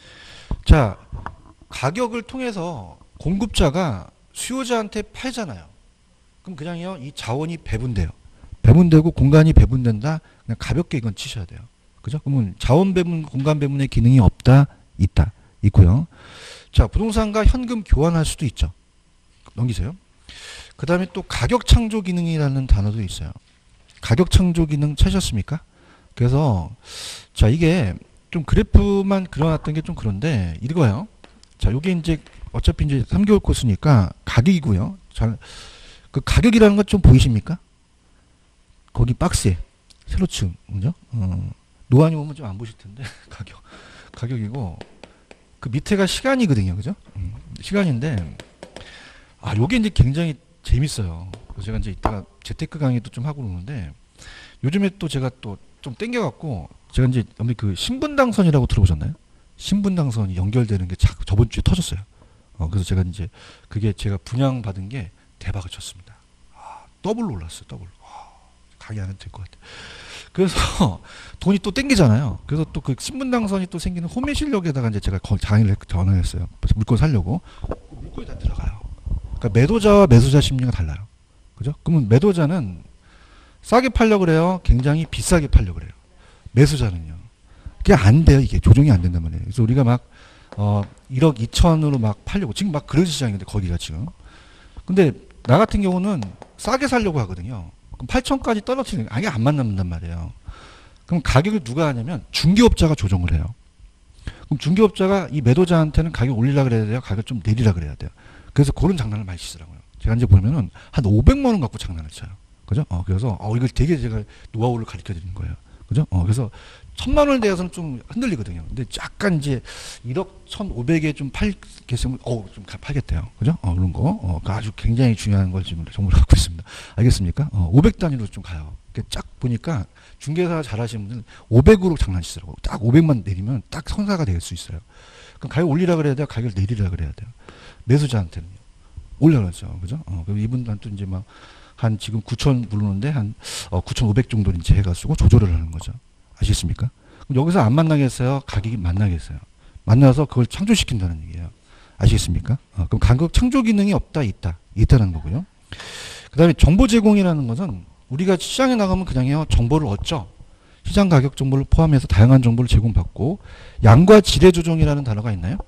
S1: 자, 가격을 통해서 공급자가 수요자한테 팔잖아요. 그럼 그냥요 이 자원이 배분돼요. 배분되고 공간이 배분된다. 그냥 가볍게 이건 치셔야 돼요. 그죠? 그러면 자원 배분, 공간 배분의 기능이 없다, 있다, 있고요. 자, 부동산과 현금 교환할 수도 있죠. 넘기세요. 그 다음에 또 가격 창조 기능이라는 단어도 있어요. 가격 창조 기능 찾으셨습니까? 그래서 자 이게 좀 그래프만 그려놨던 게 좀 그런데 이거예요. 자, 요게 이제 어차피 이제 삼 개월 코스니까 가격이고요. 잘, 그 가격이라는 것 좀 보이십니까? 거기 박스에 세로층, 그죠? 어, 노안이 오면 좀 안 보실 텐데 가격, 가격이고 그 밑에가 시간이거든요, 그죠? 음, 시간인데 아, 요게 이제 굉장히 재밌어요. 그래서 제가 이제 이따가 재테크 강의도 좀 하고 그러는데 요즘에 또 제가 또 좀 땡겨갖고 제가 이제 그 신분당선이라고 들어보셨나요? 신분당선이 연결되는 게 저번 주에 터졌어요. 어, 그래서 제가 이제 그게 제가 분양받은 게 대박을 쳤습니다. 아, 더블로 올랐어요, 더블. 와, 강의 안 해도 될 것 같아요. 그래서 돈이 또 땡기잖아요. 그래서 또 그 신분당선이 또 생기는 호매실력에다가 이제 제가 장의를 전화했어요. 물건 사려고. 물건이 다 들어가요. 그러니까 매도자와 매수자 심리가 달라요. 그죠? 그러면 매도자는 싸게 팔려고 그래요? 굉장히 비싸게 팔려고 그래요? 매수자는요? 그게 안 돼요. 이게 조정이 안 된단 말이에요. 그래서 우리가 막 어, 일억 이천으로 막 팔려고 지금 막 그런 시장인데 거기가 지금. 근데 나 같은 경우는 싸게 살려고 하거든요. 그럼 팔천까지 떨어뜨리는 게 아예 안 만난단 말이에요. 그럼 가격을 누가 하냐면 중개업자가 조정을 해요. 그럼 중개업자가 이 매도자한테는 가격 올리라 그래야 돼요? 가격 좀 내리라 그래야 돼요? 그래서 그런 장난을 많이 치더라고요. 제가 이제 보면은 한 오백만 원 갖고 장난을 쳐요. 그죠? 어, 그래서, 어, 이걸 되게 제가 노하우를 가르쳐 드리는 거예요. 그죠? 어, 그래서 천만 원에 대해서는 좀 흔들리거든요. 근데 약간 이제 일억 천오백에 좀 팔겠으면, 어, 좀 팔겠대요. 그죠? 어, 그런 거. 어, 아주 굉장히 중요한 걸 지금 정보를 갖고 있습니다. 알겠습니까? 어, 오백 단위로 좀 가요. 쫙 보니까 중개사 잘하시는 분들은 오백으로 장난치더라고요. 딱 오백만 내리면 딱 선사가 될 수 있어요. 그럼 가격 올리라 그래야 돼요? 가격을 내리라 그래야 돼요? 매수자한테는 올려놨죠. 그죠? 어, 그럼 이분들한테 이제 막, 한 지금 구천 부르는데 한 어, 구천오백 정도 이제 해가지고 조절을 하는 거죠. 아시겠습니까? 그럼 여기서 안 만나겠어요? 가격이 만나겠어요? 만나서 그걸 창조시킨다는 얘기예요. 아시겠습니까? 어, 그럼 가격 창조 기능이 없다, 있다. 있다는 거고요. 그 다음에 정보 제공이라는 것은 우리가 시장에 나가면 그냥요, 정보를 얻죠. 시장 가격 정보를 포함해서 다양한 정보를 제공받고 양과 질의 조정이라는 단어가 있나요?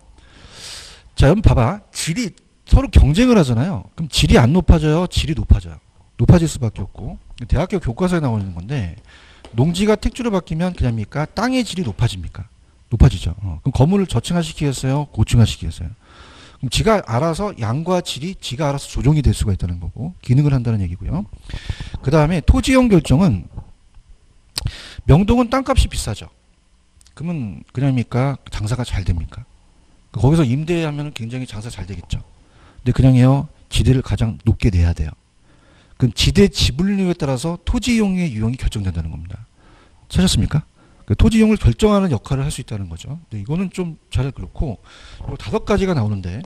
S1: 자, 여러분 봐봐. 질이 서로 경쟁을 하잖아요. 그럼 질이 안 높아져요? 질이 높아져요? 높아질 수밖에 없고 대학교 교과서에 나오는 건데 농지가 택지로 바뀌면 그냥입니까? 땅의 질이 높아집니까? 높아지죠. 어. 그럼 건물을 저층화시키겠어요? 고층화시키겠어요? 그럼 지가 알아서 양과 질이 지가 알아서 조정이 될 수가 있다는 거고 기능을 한다는 얘기고요. 그 다음에 토지이용 결정은 명동은 땅값이 비싸죠. 그러면 그냥입니까? 장사가 잘 됩니까? 거기서 임대하면 굉장히 장사 잘 되겠죠. 근데 그냥요 지대를 가장 높게 내야 돼요. 그럼 지대 지분율에 따라서 토지 이용의 유형이 결정된다는 겁니다. 찾았습니까? 그 토지 이용을 결정하는 역할을 할 수 있다는 거죠. 근데 이거는 좀 잘 그렇고 다섯 가지가 나오는데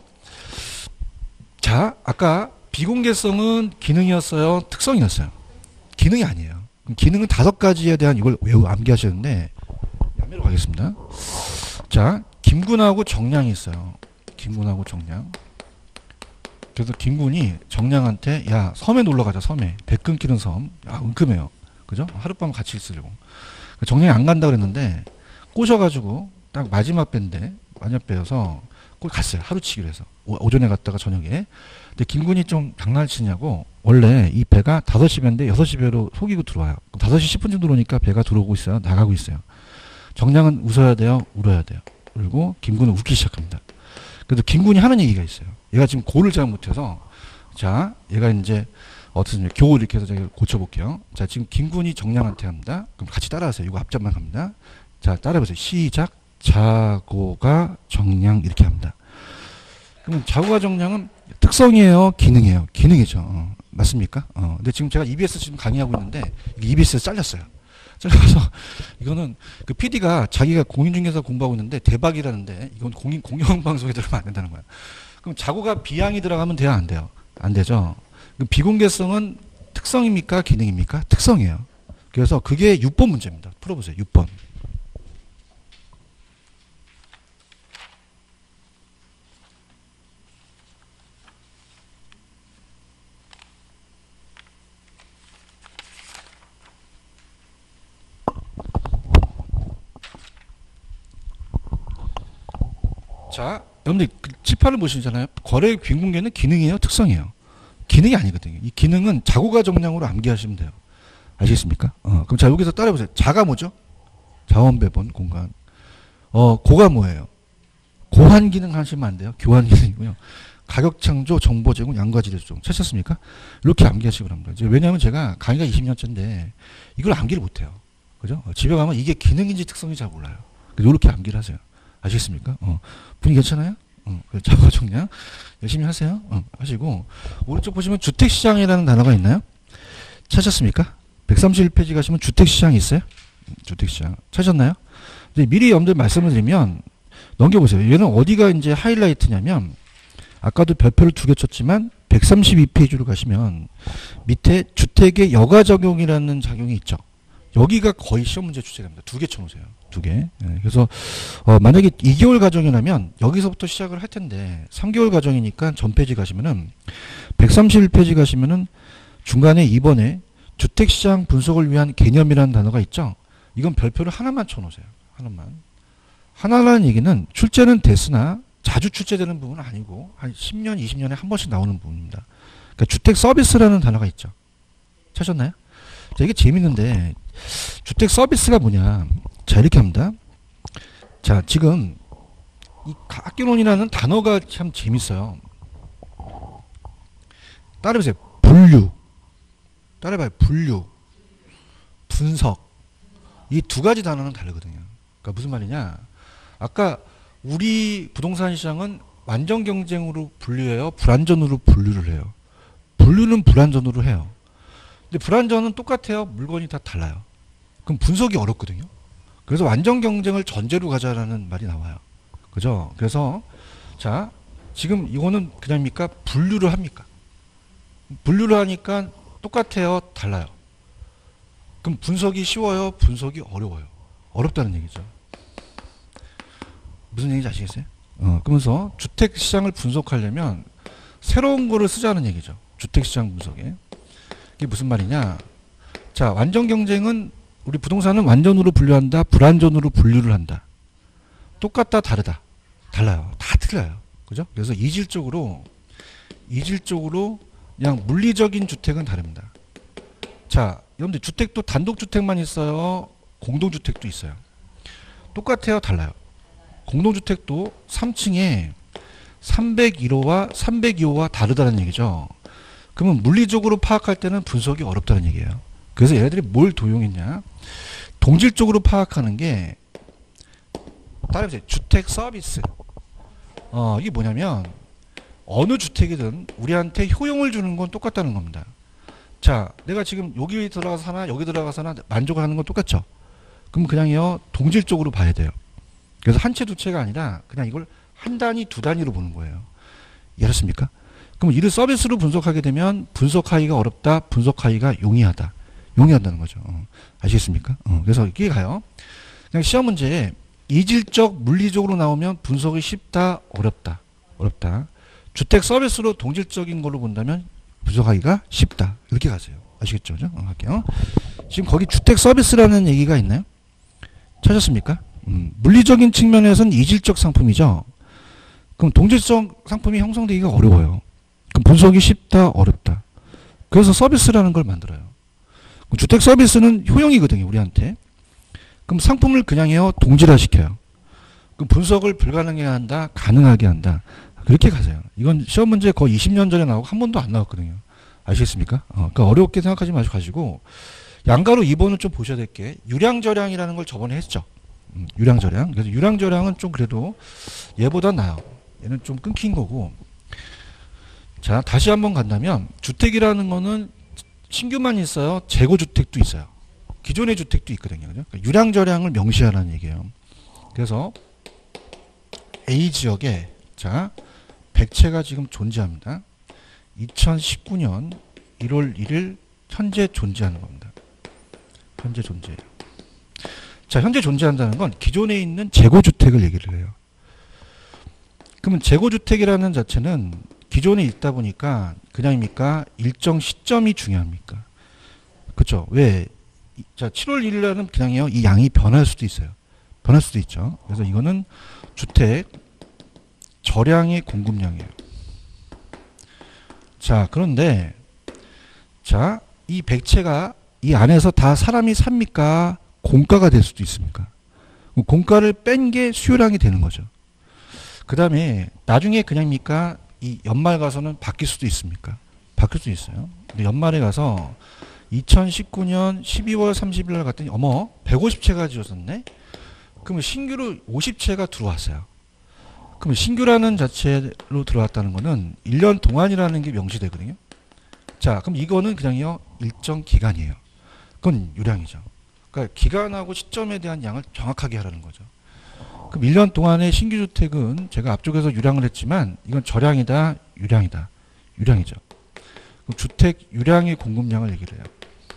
S1: 자 아까 비공개성은 기능이었어요? 특성이었어요? 기능이 아니에요. 그럼 기능은 다섯 가지에 대한 이걸 외우 암기하셨는데 야매로 가겠습니다. 자 김군하고 정량이 있어요. 김군하고 정량. 그래서 김군이 정량한테 야 섬에 놀러 가자. 섬에 배 끊기는 섬. 야 은큼해요. 그죠? 하룻밤 같이 있으려고. 정량이 안 간다 그랬는데 꼬셔가지고 딱 마지막 배인데 마지막 배여서 꼭 갔어요. 하루치기로 해서 오, 오전에 갔다가 저녁에. 근데 김군이 좀 장난치냐고 원래 이 배가 다섯 시 배인데 여섯 시 배로 속이고 들어와요. 그럼 다섯 시 십 분쯤 들어오니까 배가 들어오고 있어요. 나가고 있어요. 정량은 웃어야 돼요? 울어야 돼요? 그리고 김군은 웃기 시작합니다. 그래도 김군이 하는 얘기가 있어요. 얘가 지금 고를 잘 못해서 자 얘가 이제 어떻게 교를 이렇게 해서 제가 고쳐볼게요. 자 지금 김군이 정량한테 합니다. 그럼 같이 따라하세요. 이거 앞잡만 갑니다. 자 따라해보세요. 시작. 자고가 정량 이렇게 합니다. 그럼 자고가 정량은 특성이에요? 기능이에요? 기능이죠. 어, 맞습니까? 어, 근데 지금 제가 이비에스 지금 강의하고 있는데 이비에스에서 잘렸어요. 잘려서 이거는 그 피디가 자기가 공인중개사 공부하고 있는데 대박이라는데 이건 공인 공영방송에 들어가면 안 된다는 거야. 그럼 자고가 비양이 들어가면 돼요? 안 돼요? 안 되죠. 그럼 비공개성은 특성입니까? 기능입니까? 특성이에요. 그래서 그게 육 번 문제입니다. 풀어보세요. 육 번. 자, 여러분들 칠판을 보시잖아요. 거래 빈공개는 기능이에요? 특성이에요? 기능이 아니거든요. 이 기능은 자고가 정량으로 암기하시면 돼요. 아시겠습니까? 어, 그럼 자 여기서 따라해보세요. 자가 뭐죠? 자원 배분 공간. 어, 고가 뭐예요? 고환 기능 하시면 안 돼요. 교환 기능이고요. 가격 창조, 정보 제공, 양과 지대 조정. 찾으셨습니까? 이렇게 암기하시기 바랍니다. 왜냐하면 제가 강의가 이십 년째인데 이걸 암기를 못해요. 그죠? 집에 가면 이게 기능인지 특성인지 잘 몰라요. 이렇게 암기를 하세요. 아시겠습니까? 어, 분위기 괜찮아요? 어, 자고 정량 열심히 하세요. 어, 하시고 오른쪽 보시면 주택시장이라는 단어가 있나요? 찾았습니까? 백삼십일 페이지 가시면 주택시장이 있어요. 주택시장 찾았나요? 이제 미리 여러분들 말씀을 드리면 넘겨보세요. 얘는 어디가 이제 하이라이트냐면 아까도 별표를 두 개 쳤지만 백삼십이 페이지로 가시면 밑에 주택의 여가 적용이라는 작용이 있죠. 여기가 거의 시험 문제 주제됩니다. 두 개 쳐놓으세요. 두 개. 네, 그래서 어, 만약에 이 개월 과정이라면 여기서부터 시작을 할 텐데 삼 개월 과정이니까 전 페이지 가시면은 백삼십일 페이지 가시면은 중간에 이 번에 주택시장 분석을 위한 개념이라는 단어가 있죠. 이건 별표를 하나만 쳐놓으세요. 하나만. 하나라는 얘기는 출제는 됐으나 자주 출제되는 부분은 아니고 한 십 년, 이십 년에 한 번씩 나오는 부분입니다. 그러니까 주택 서비스라는 단어가 있죠. 찾았나요? 자, 이게 재밌는데 주택 서비스가 뭐냐. 자, 이렇게 합니다. 자, 지금 이 학개론이라는 단어가 참 재밌어요. 따라해보세요. 분류. 따라해봐요. 분류. 분석. 이 두 가지 단어는 다르거든요. 그러니까 무슨 말이냐. 아까 우리 부동산 시장은 완전 경쟁으로 분류해요? 불완전으로 분류를 해요? 분류는 불완전으로 해요. 근데 불완전은 똑같아요? 물건이 다 달라요. 그럼 분석이 어렵거든요. 그래서 완전 경쟁을 전제로 가자라는 말이 나와요. 그죠? 그래서 자 지금 이거는 그냥입니까? 분류를 합니까? 분류를 하니까 똑같아요? 달라요? 그럼 분석이 쉬워요? 분석이 어려워요? 어렵다는 얘기죠. 무슨 얘기인지 아시겠어요? 어, 그러면서 주택시장을 분석하려면 새로운 거를 쓰자는 얘기죠. 주택시장 분석에. 이게 무슨 말이냐. 자, 완전 경쟁은 우리 부동산은 완전으로 분류한다. 불완전으로 분류를 한다. 똑같다. 다르다. 달라요. 다 틀려요. 그죠? 그래서 이질적으로 이질적으로 그냥 물리적인 주택은 다릅니다. 자, 여러분들 주택도 단독주택만 있어요? 공동주택도 있어요? 똑같아요? 달라요? 공동주택도 삼 층에 삼백일 호와 삼백이 호와 다르다는 얘기죠. 그러면 물리적으로 파악할 때는 분석이 어렵다는 얘기예요. 그래서 얘네들이 뭘 도용했냐? 동질적으로 파악하는 게 따라해보세요. 주택 서비스. 어, 이게 뭐냐면 어느 주택이든 우리한테 효용을 주는 건 똑같다는 겁니다. 자, 내가 지금 여기 들어가서 사나 여기 들어가서 사나 만족을 하는 건 똑같죠. 그럼 그냥요 동질적으로 봐야 돼요. 그래서 한 채 두 채가 아니라 그냥 이걸 한 단위 두 단위로 보는 거예요. 이해하셨습니까? 그럼 이를 서비스로 분석하게 되면 분석하기가 어렵다, 분석하기가 용이하다. 용이하다는 거죠. 어, 아시겠습니까? 어, 그래서 이게 가요. 그냥 시험 문제에 이질적, 물리적으로 나오면 분석이 쉽다, 어렵다. 어렵다. 주택 서비스로 동질적인 걸로 본다면 분석하기가 쉽다. 이렇게 가세요. 아시겠죠? 그죠? 어, 할게요. 지금 거기 주택 서비스라는 얘기가 있나요? 찾았습니까? 음, 물리적인 측면에서는 이질적 상품이죠. 그럼 동질적 상품이 형성되기가 어려워요. 그럼 분석이 쉽다, 어렵다. 그래서 서비스라는 걸 만들어요. 주택 서비스는 효용이거든요, 우리한테. 그럼 상품을 그냥 해요, 동질화시켜요. 그럼 분석을 불가능하게 한다, 가능하게 한다. 그렇게 가세요. 이건 시험 문제 거의 이십 년 전에 나오고 한 번도 안 나왔거든요. 아시겠습니까? 어, 그러니까 어렵게 생각하지 마시고 가지고 양가로 이 번은 좀 보셔야 될 게 유량저량이라는 걸 저번에 했죠. 음, 유량저량. 그래서 유량저량은 좀 그래도 얘보다 나아요. 얘는 좀 끊긴 거고. 자, 다시 한번 간다면 주택이라는 거는 신규만 있어요? 재고주택도 있어요. 기존의 주택도 있거든요. 그죠? 그러니까 유량저량을 명시하라는 얘기예요. 그래서 A 지역에 자 백 채가 지금 존재합니다. 이천십구 년 일월 일일 현재 존재하는 겁니다. 현재 존재해요. 자, 현재 존재한다는 건 기존에 있는 재고주택을 얘기를 해요. 그러면 재고주택이라는 자체는 기존에 있다 보니까 그냥입니까? 일정 시점이 중요합니까? 그렇죠? 왜? 자, 칠월 일일 날은 그냥요. 이 양이 변할 수도 있어요. 변할 수도 있죠. 그래서 이거는 주택 저량의 공급량이에요. 자, 그런데 자, 이 백 채가 이 안에서 다 사람이 삽니까? 공가가 될 수도 있습니까? 공가를 뺀 게 수요량이 되는 거죠. 그 다음에 나중에 그냥입니까? 이 연말 가서는 바뀔 수도 있습니까? 바뀔 수도 있어요. 근데 연말에 가서 이천십구 년 십이월 삼십일 날 갔더니 어머 백오십 채가 지어졌네? 그러면 신규로 오십 채가 들어왔어요. 그럼 신규라는 자체로 들어왔다는 거는 일 년 동안이라는 게 명시되거든요. 자, 그럼 이거는 그냥요 일정 기간이에요. 그건 유량이죠. 그러니까 기간하고 시점에 대한 양을 정확하게 하라는 거죠. 그럼 일 년 동안의 신규 주택은 제가 앞쪽에서 유량을 했지만 이건 저량이다, 유량이다. 유량이죠. 그럼 주택 유량의 공급량을 얘기를 해요.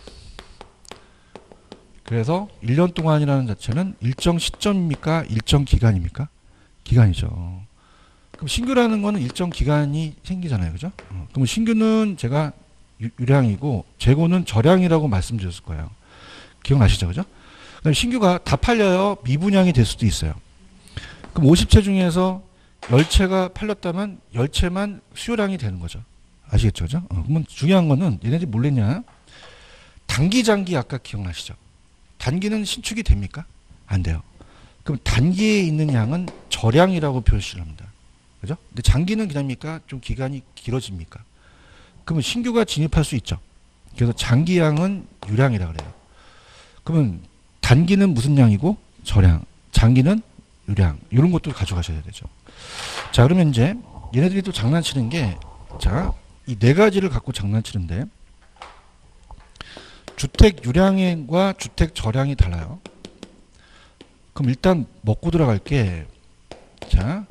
S1: 그래서 일 년 동안이라는 자체는 일정 시점입니까? 일정 기간입니까? 기간이죠. 그럼 신규라는 거는 일정 기간이 생기잖아요. 그죠? 어, 그럼 신규는 제가 유, 유량이고 재고는 저량이라고 말씀드렸을 거예요. 기억나시죠? 그죠? 그다음에 신규가 다 팔려요. 미분양이 될 수도 있어요. 그럼 오십 채 중에서 십 채가 팔렸다면 십 채만 수요량이 되는 거죠. 아시겠죠? 그죠? 어, 그러면 중요한 거는 얘네들이 뭘랬냐? 단기, 장기 아까 기억나시죠? 단기는 신축이 됩니까? 안 돼요. 그럼 단기에 있는 양은 저량이라고 표시를 합니다. 그죠? 근데 장기는 그냥입니까? 좀 기간이 길어집니까? 그러면 신규가 진입할 수 있죠. 그래서 장기양은 유량이라고 그래요. 그러면 단기는 무슨 양이고 저량, 장기는 유량. 이런 것도 가져가셔야 되죠. 자, 그러면 이제 얘네들이 또 장난치는 게 자, 이 네 가지를 갖고 장난치는데 주택 유량과 주택 저량이 달라요. 그럼 일단 먹고 들어갈게. 자,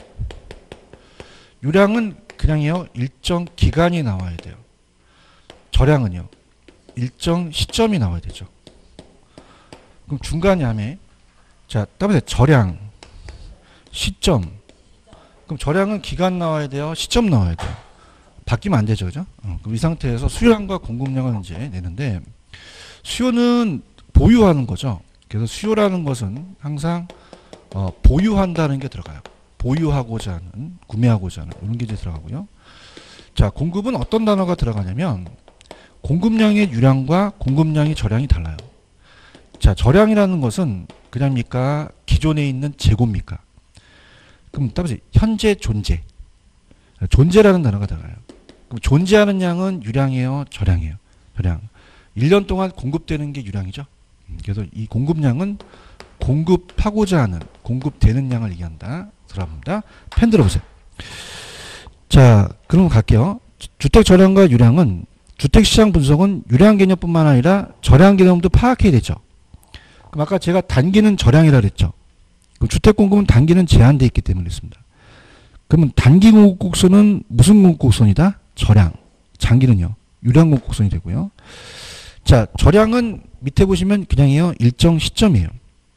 S1: 유량은 그냥요 일정 기간이 나와야 돼요. 저량은요 일정 시점이 나와야 되죠. 그럼 중간이 하면 자, 따라서 저량, 시점. 그럼 저량은 기간 나와야 돼요. 시점 나와야 돼요. 바뀌면 안 되죠, 그죠? 어, 그럼 이 상태에서 수요량과 공급량을 이제 내는데 수요는 보유하는 거죠. 그래서 수요라는 것은 항상 어, 보유한다는 게 들어가요. 보유하고자 하는, 구매하고자 하는 이런 게 이제 들어가고요. 자, 공급은 어떤 단어가 들어가냐면 공급량의 유량과 공급량의 저량이 달라요. 자, 저량이라는 것은 그냥입니까? 기존에 있는 재고입니까? 그럼 따라서 현재 존재. 존재라는 단어가 들어가요. 그럼 존재하는 양은 유량이에요? 저량이에요? 저량. 일 년 동안 공급되는 게 유량이죠. 그래서 이 공급량은 공급하고자 하는, 공급되는 양을 얘기한다. 들어갑니다. 펜 들어보세요. 자, 그럼 갈게요. 주택 저량과 유량은 주택시장 분석은 유량 개념뿐만 아니라 저량 개념도 파악해야 되죠. 그럼 아까 제가 단기는 저량이라 그랬죠. 그럼 주택 공급은 단기는 제한되어 있기 때문에 그렇습니다. 그러면 단기 공급 곡선은 무슨 공급 곡선이다? 저량. 장기는요? 유량 공급 곡선이 되고요. 자, 저량은 밑에 보시면 그냥이요. 일정 시점이에요.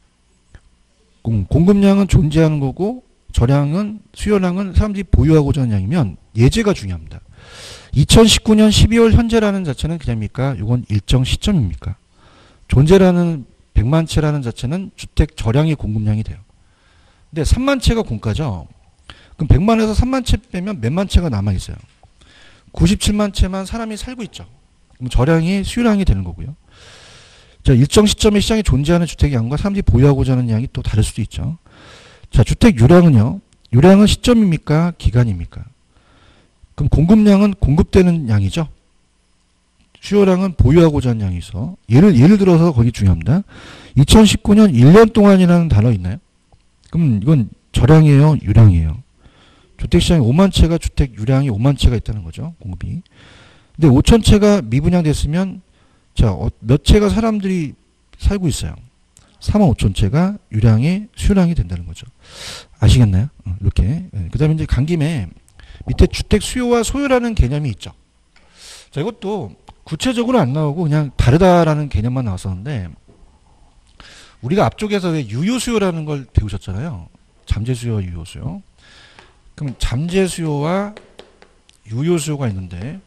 S1: 공급량은 존재하는 거고 저량은 수요량은 사람들이 보유하고자 하는 양이면 예제가 중요합니다. 이천십구 년 십이월 현재라는 자체는 그냥입니까? 이건 일정 시점입니까? 존재라는 백만 채라는 자체는 주택 저량의 공급량이 돼요. 근데 삼만 채가 공가죠. 그럼 백만에서 삼만 채 빼면 몇만 채가 남아있어요. 구십칠만 채만 사람이 살고 있죠. 그럼 저량이 수요량이 되는 거고요. 자, 일정 시점에 시장에 존재하는 주택의 양과 사람들이 보유하고자 하는 양이 또 다를 수도 있죠. 자, 주택 유량은요. 유량은 시점입니까? 기간입니까? 그럼 공급량은 공급되는 양이죠. 수요량은 보유하고자 하는 양이 있어. 예를, 예를 들어서 거기 중요합니다. 이천십구 년 일 년 동안이라는 단어 있나요? 그럼 이건 저량이에요? 유량이에요? 주택시장에 오만 채가 주택 유량이 오만 채가 있다는 거죠. 공급이. 근데 오천 채가 미분양됐으면 자, 어, 몇 채가 사람들이 살고 있어요. 삼만 오천 채가 유량의 수요량이 된다는 거죠. 아시겠나요? 어, 이렇게. 네. 그 다음에 이제 간 김에 밑에 주택 수요와 소요라는 개념이 있죠. 자, 이것도 구체적으로 안 나오고 그냥 다르다라는 개념만 나왔었는데 우리가 앞쪽에서 왜 유효수요라는 걸 배우셨잖아요. 잠재수요와 유효수요. 그럼 잠재수요와 유효수요가 있는데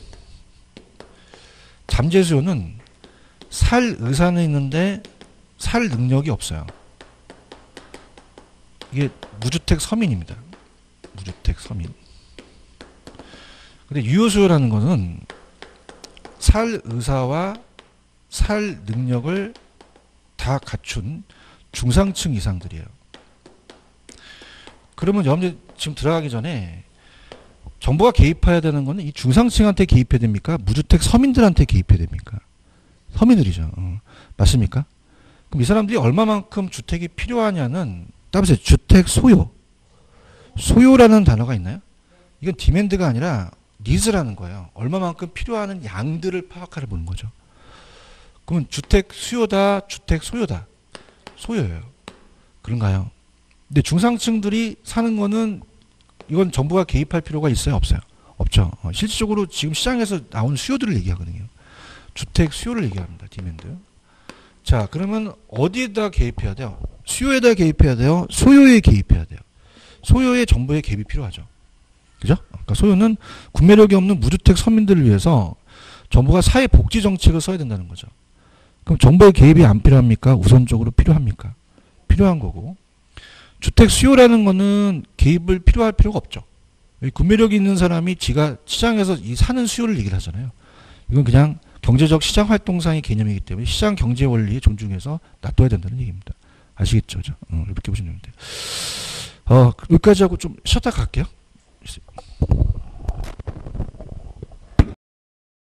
S1: 잠재수요는 살 의사는 있는데 살 능력이 없어요. 이게 무주택 서민입니다. 무주택 서민. 근데 유효수요라는 것은 살 의사와 살 능력을 다 갖춘 중상층 이상들이에요. 그러면 여러분들 지금 들어가기 전에 정부가 개입해야 되는 거는 이 중상층한테 개입해야 됩니까? 무주택 서민들한테 개입해야 됩니까? 서민들이죠. 어. 맞습니까? 그럼 이 사람들이 얼마만큼 주택이 필요하냐는 따라서 주택 소요. 소요라는 단어가 있나요? 이건 디맨드가 아니라 니즈라는 거예요. 얼마만큼 필요한 양들을 파악하려 보는 거죠. 그러면 주택 수요다, 주택 소요다. 소요예요. 그런가요? 근데 중상층들이 사는 거는 이건 정부가 개입할 필요가 있어요? 없어요? 없죠. 어, 실질적으로 지금 시장에서 나온 수요들을 얘기하거든요. 주택 수요를 얘기합니다. 디맨드. 자, 그러면 어디에다 개입해야 돼요? 수요에다 개입해야 돼요? 소요에 개입해야 돼요? 소요에 정부의 개입이 필요하죠. 그죠? 그러니까 소요는 구매력이 없는 무주택 서민들을 위해서 정부가 사회복지 정책을 써야 된다는 거죠. 그럼 정부의 개입이 안 필요합니까? 우선적으로 필요합니까? 필요한 거고. 주택 수요라는 거는 개입을 필요할 필요가 없죠. 구매력이 있는 사람이 지가 시장에서 이 사는 수요를 얘기를 하잖아요. 이건 그냥 경제적 시장 활동상의 개념이기 때문에 시장 경제 원리에 존중해서 놔둬야 된다는 얘기입니다. 아시겠죠? 그죠? 어, 이렇게 보시면 됩니다. 어, 여기까지 하고 좀 쉬었다 갈게요.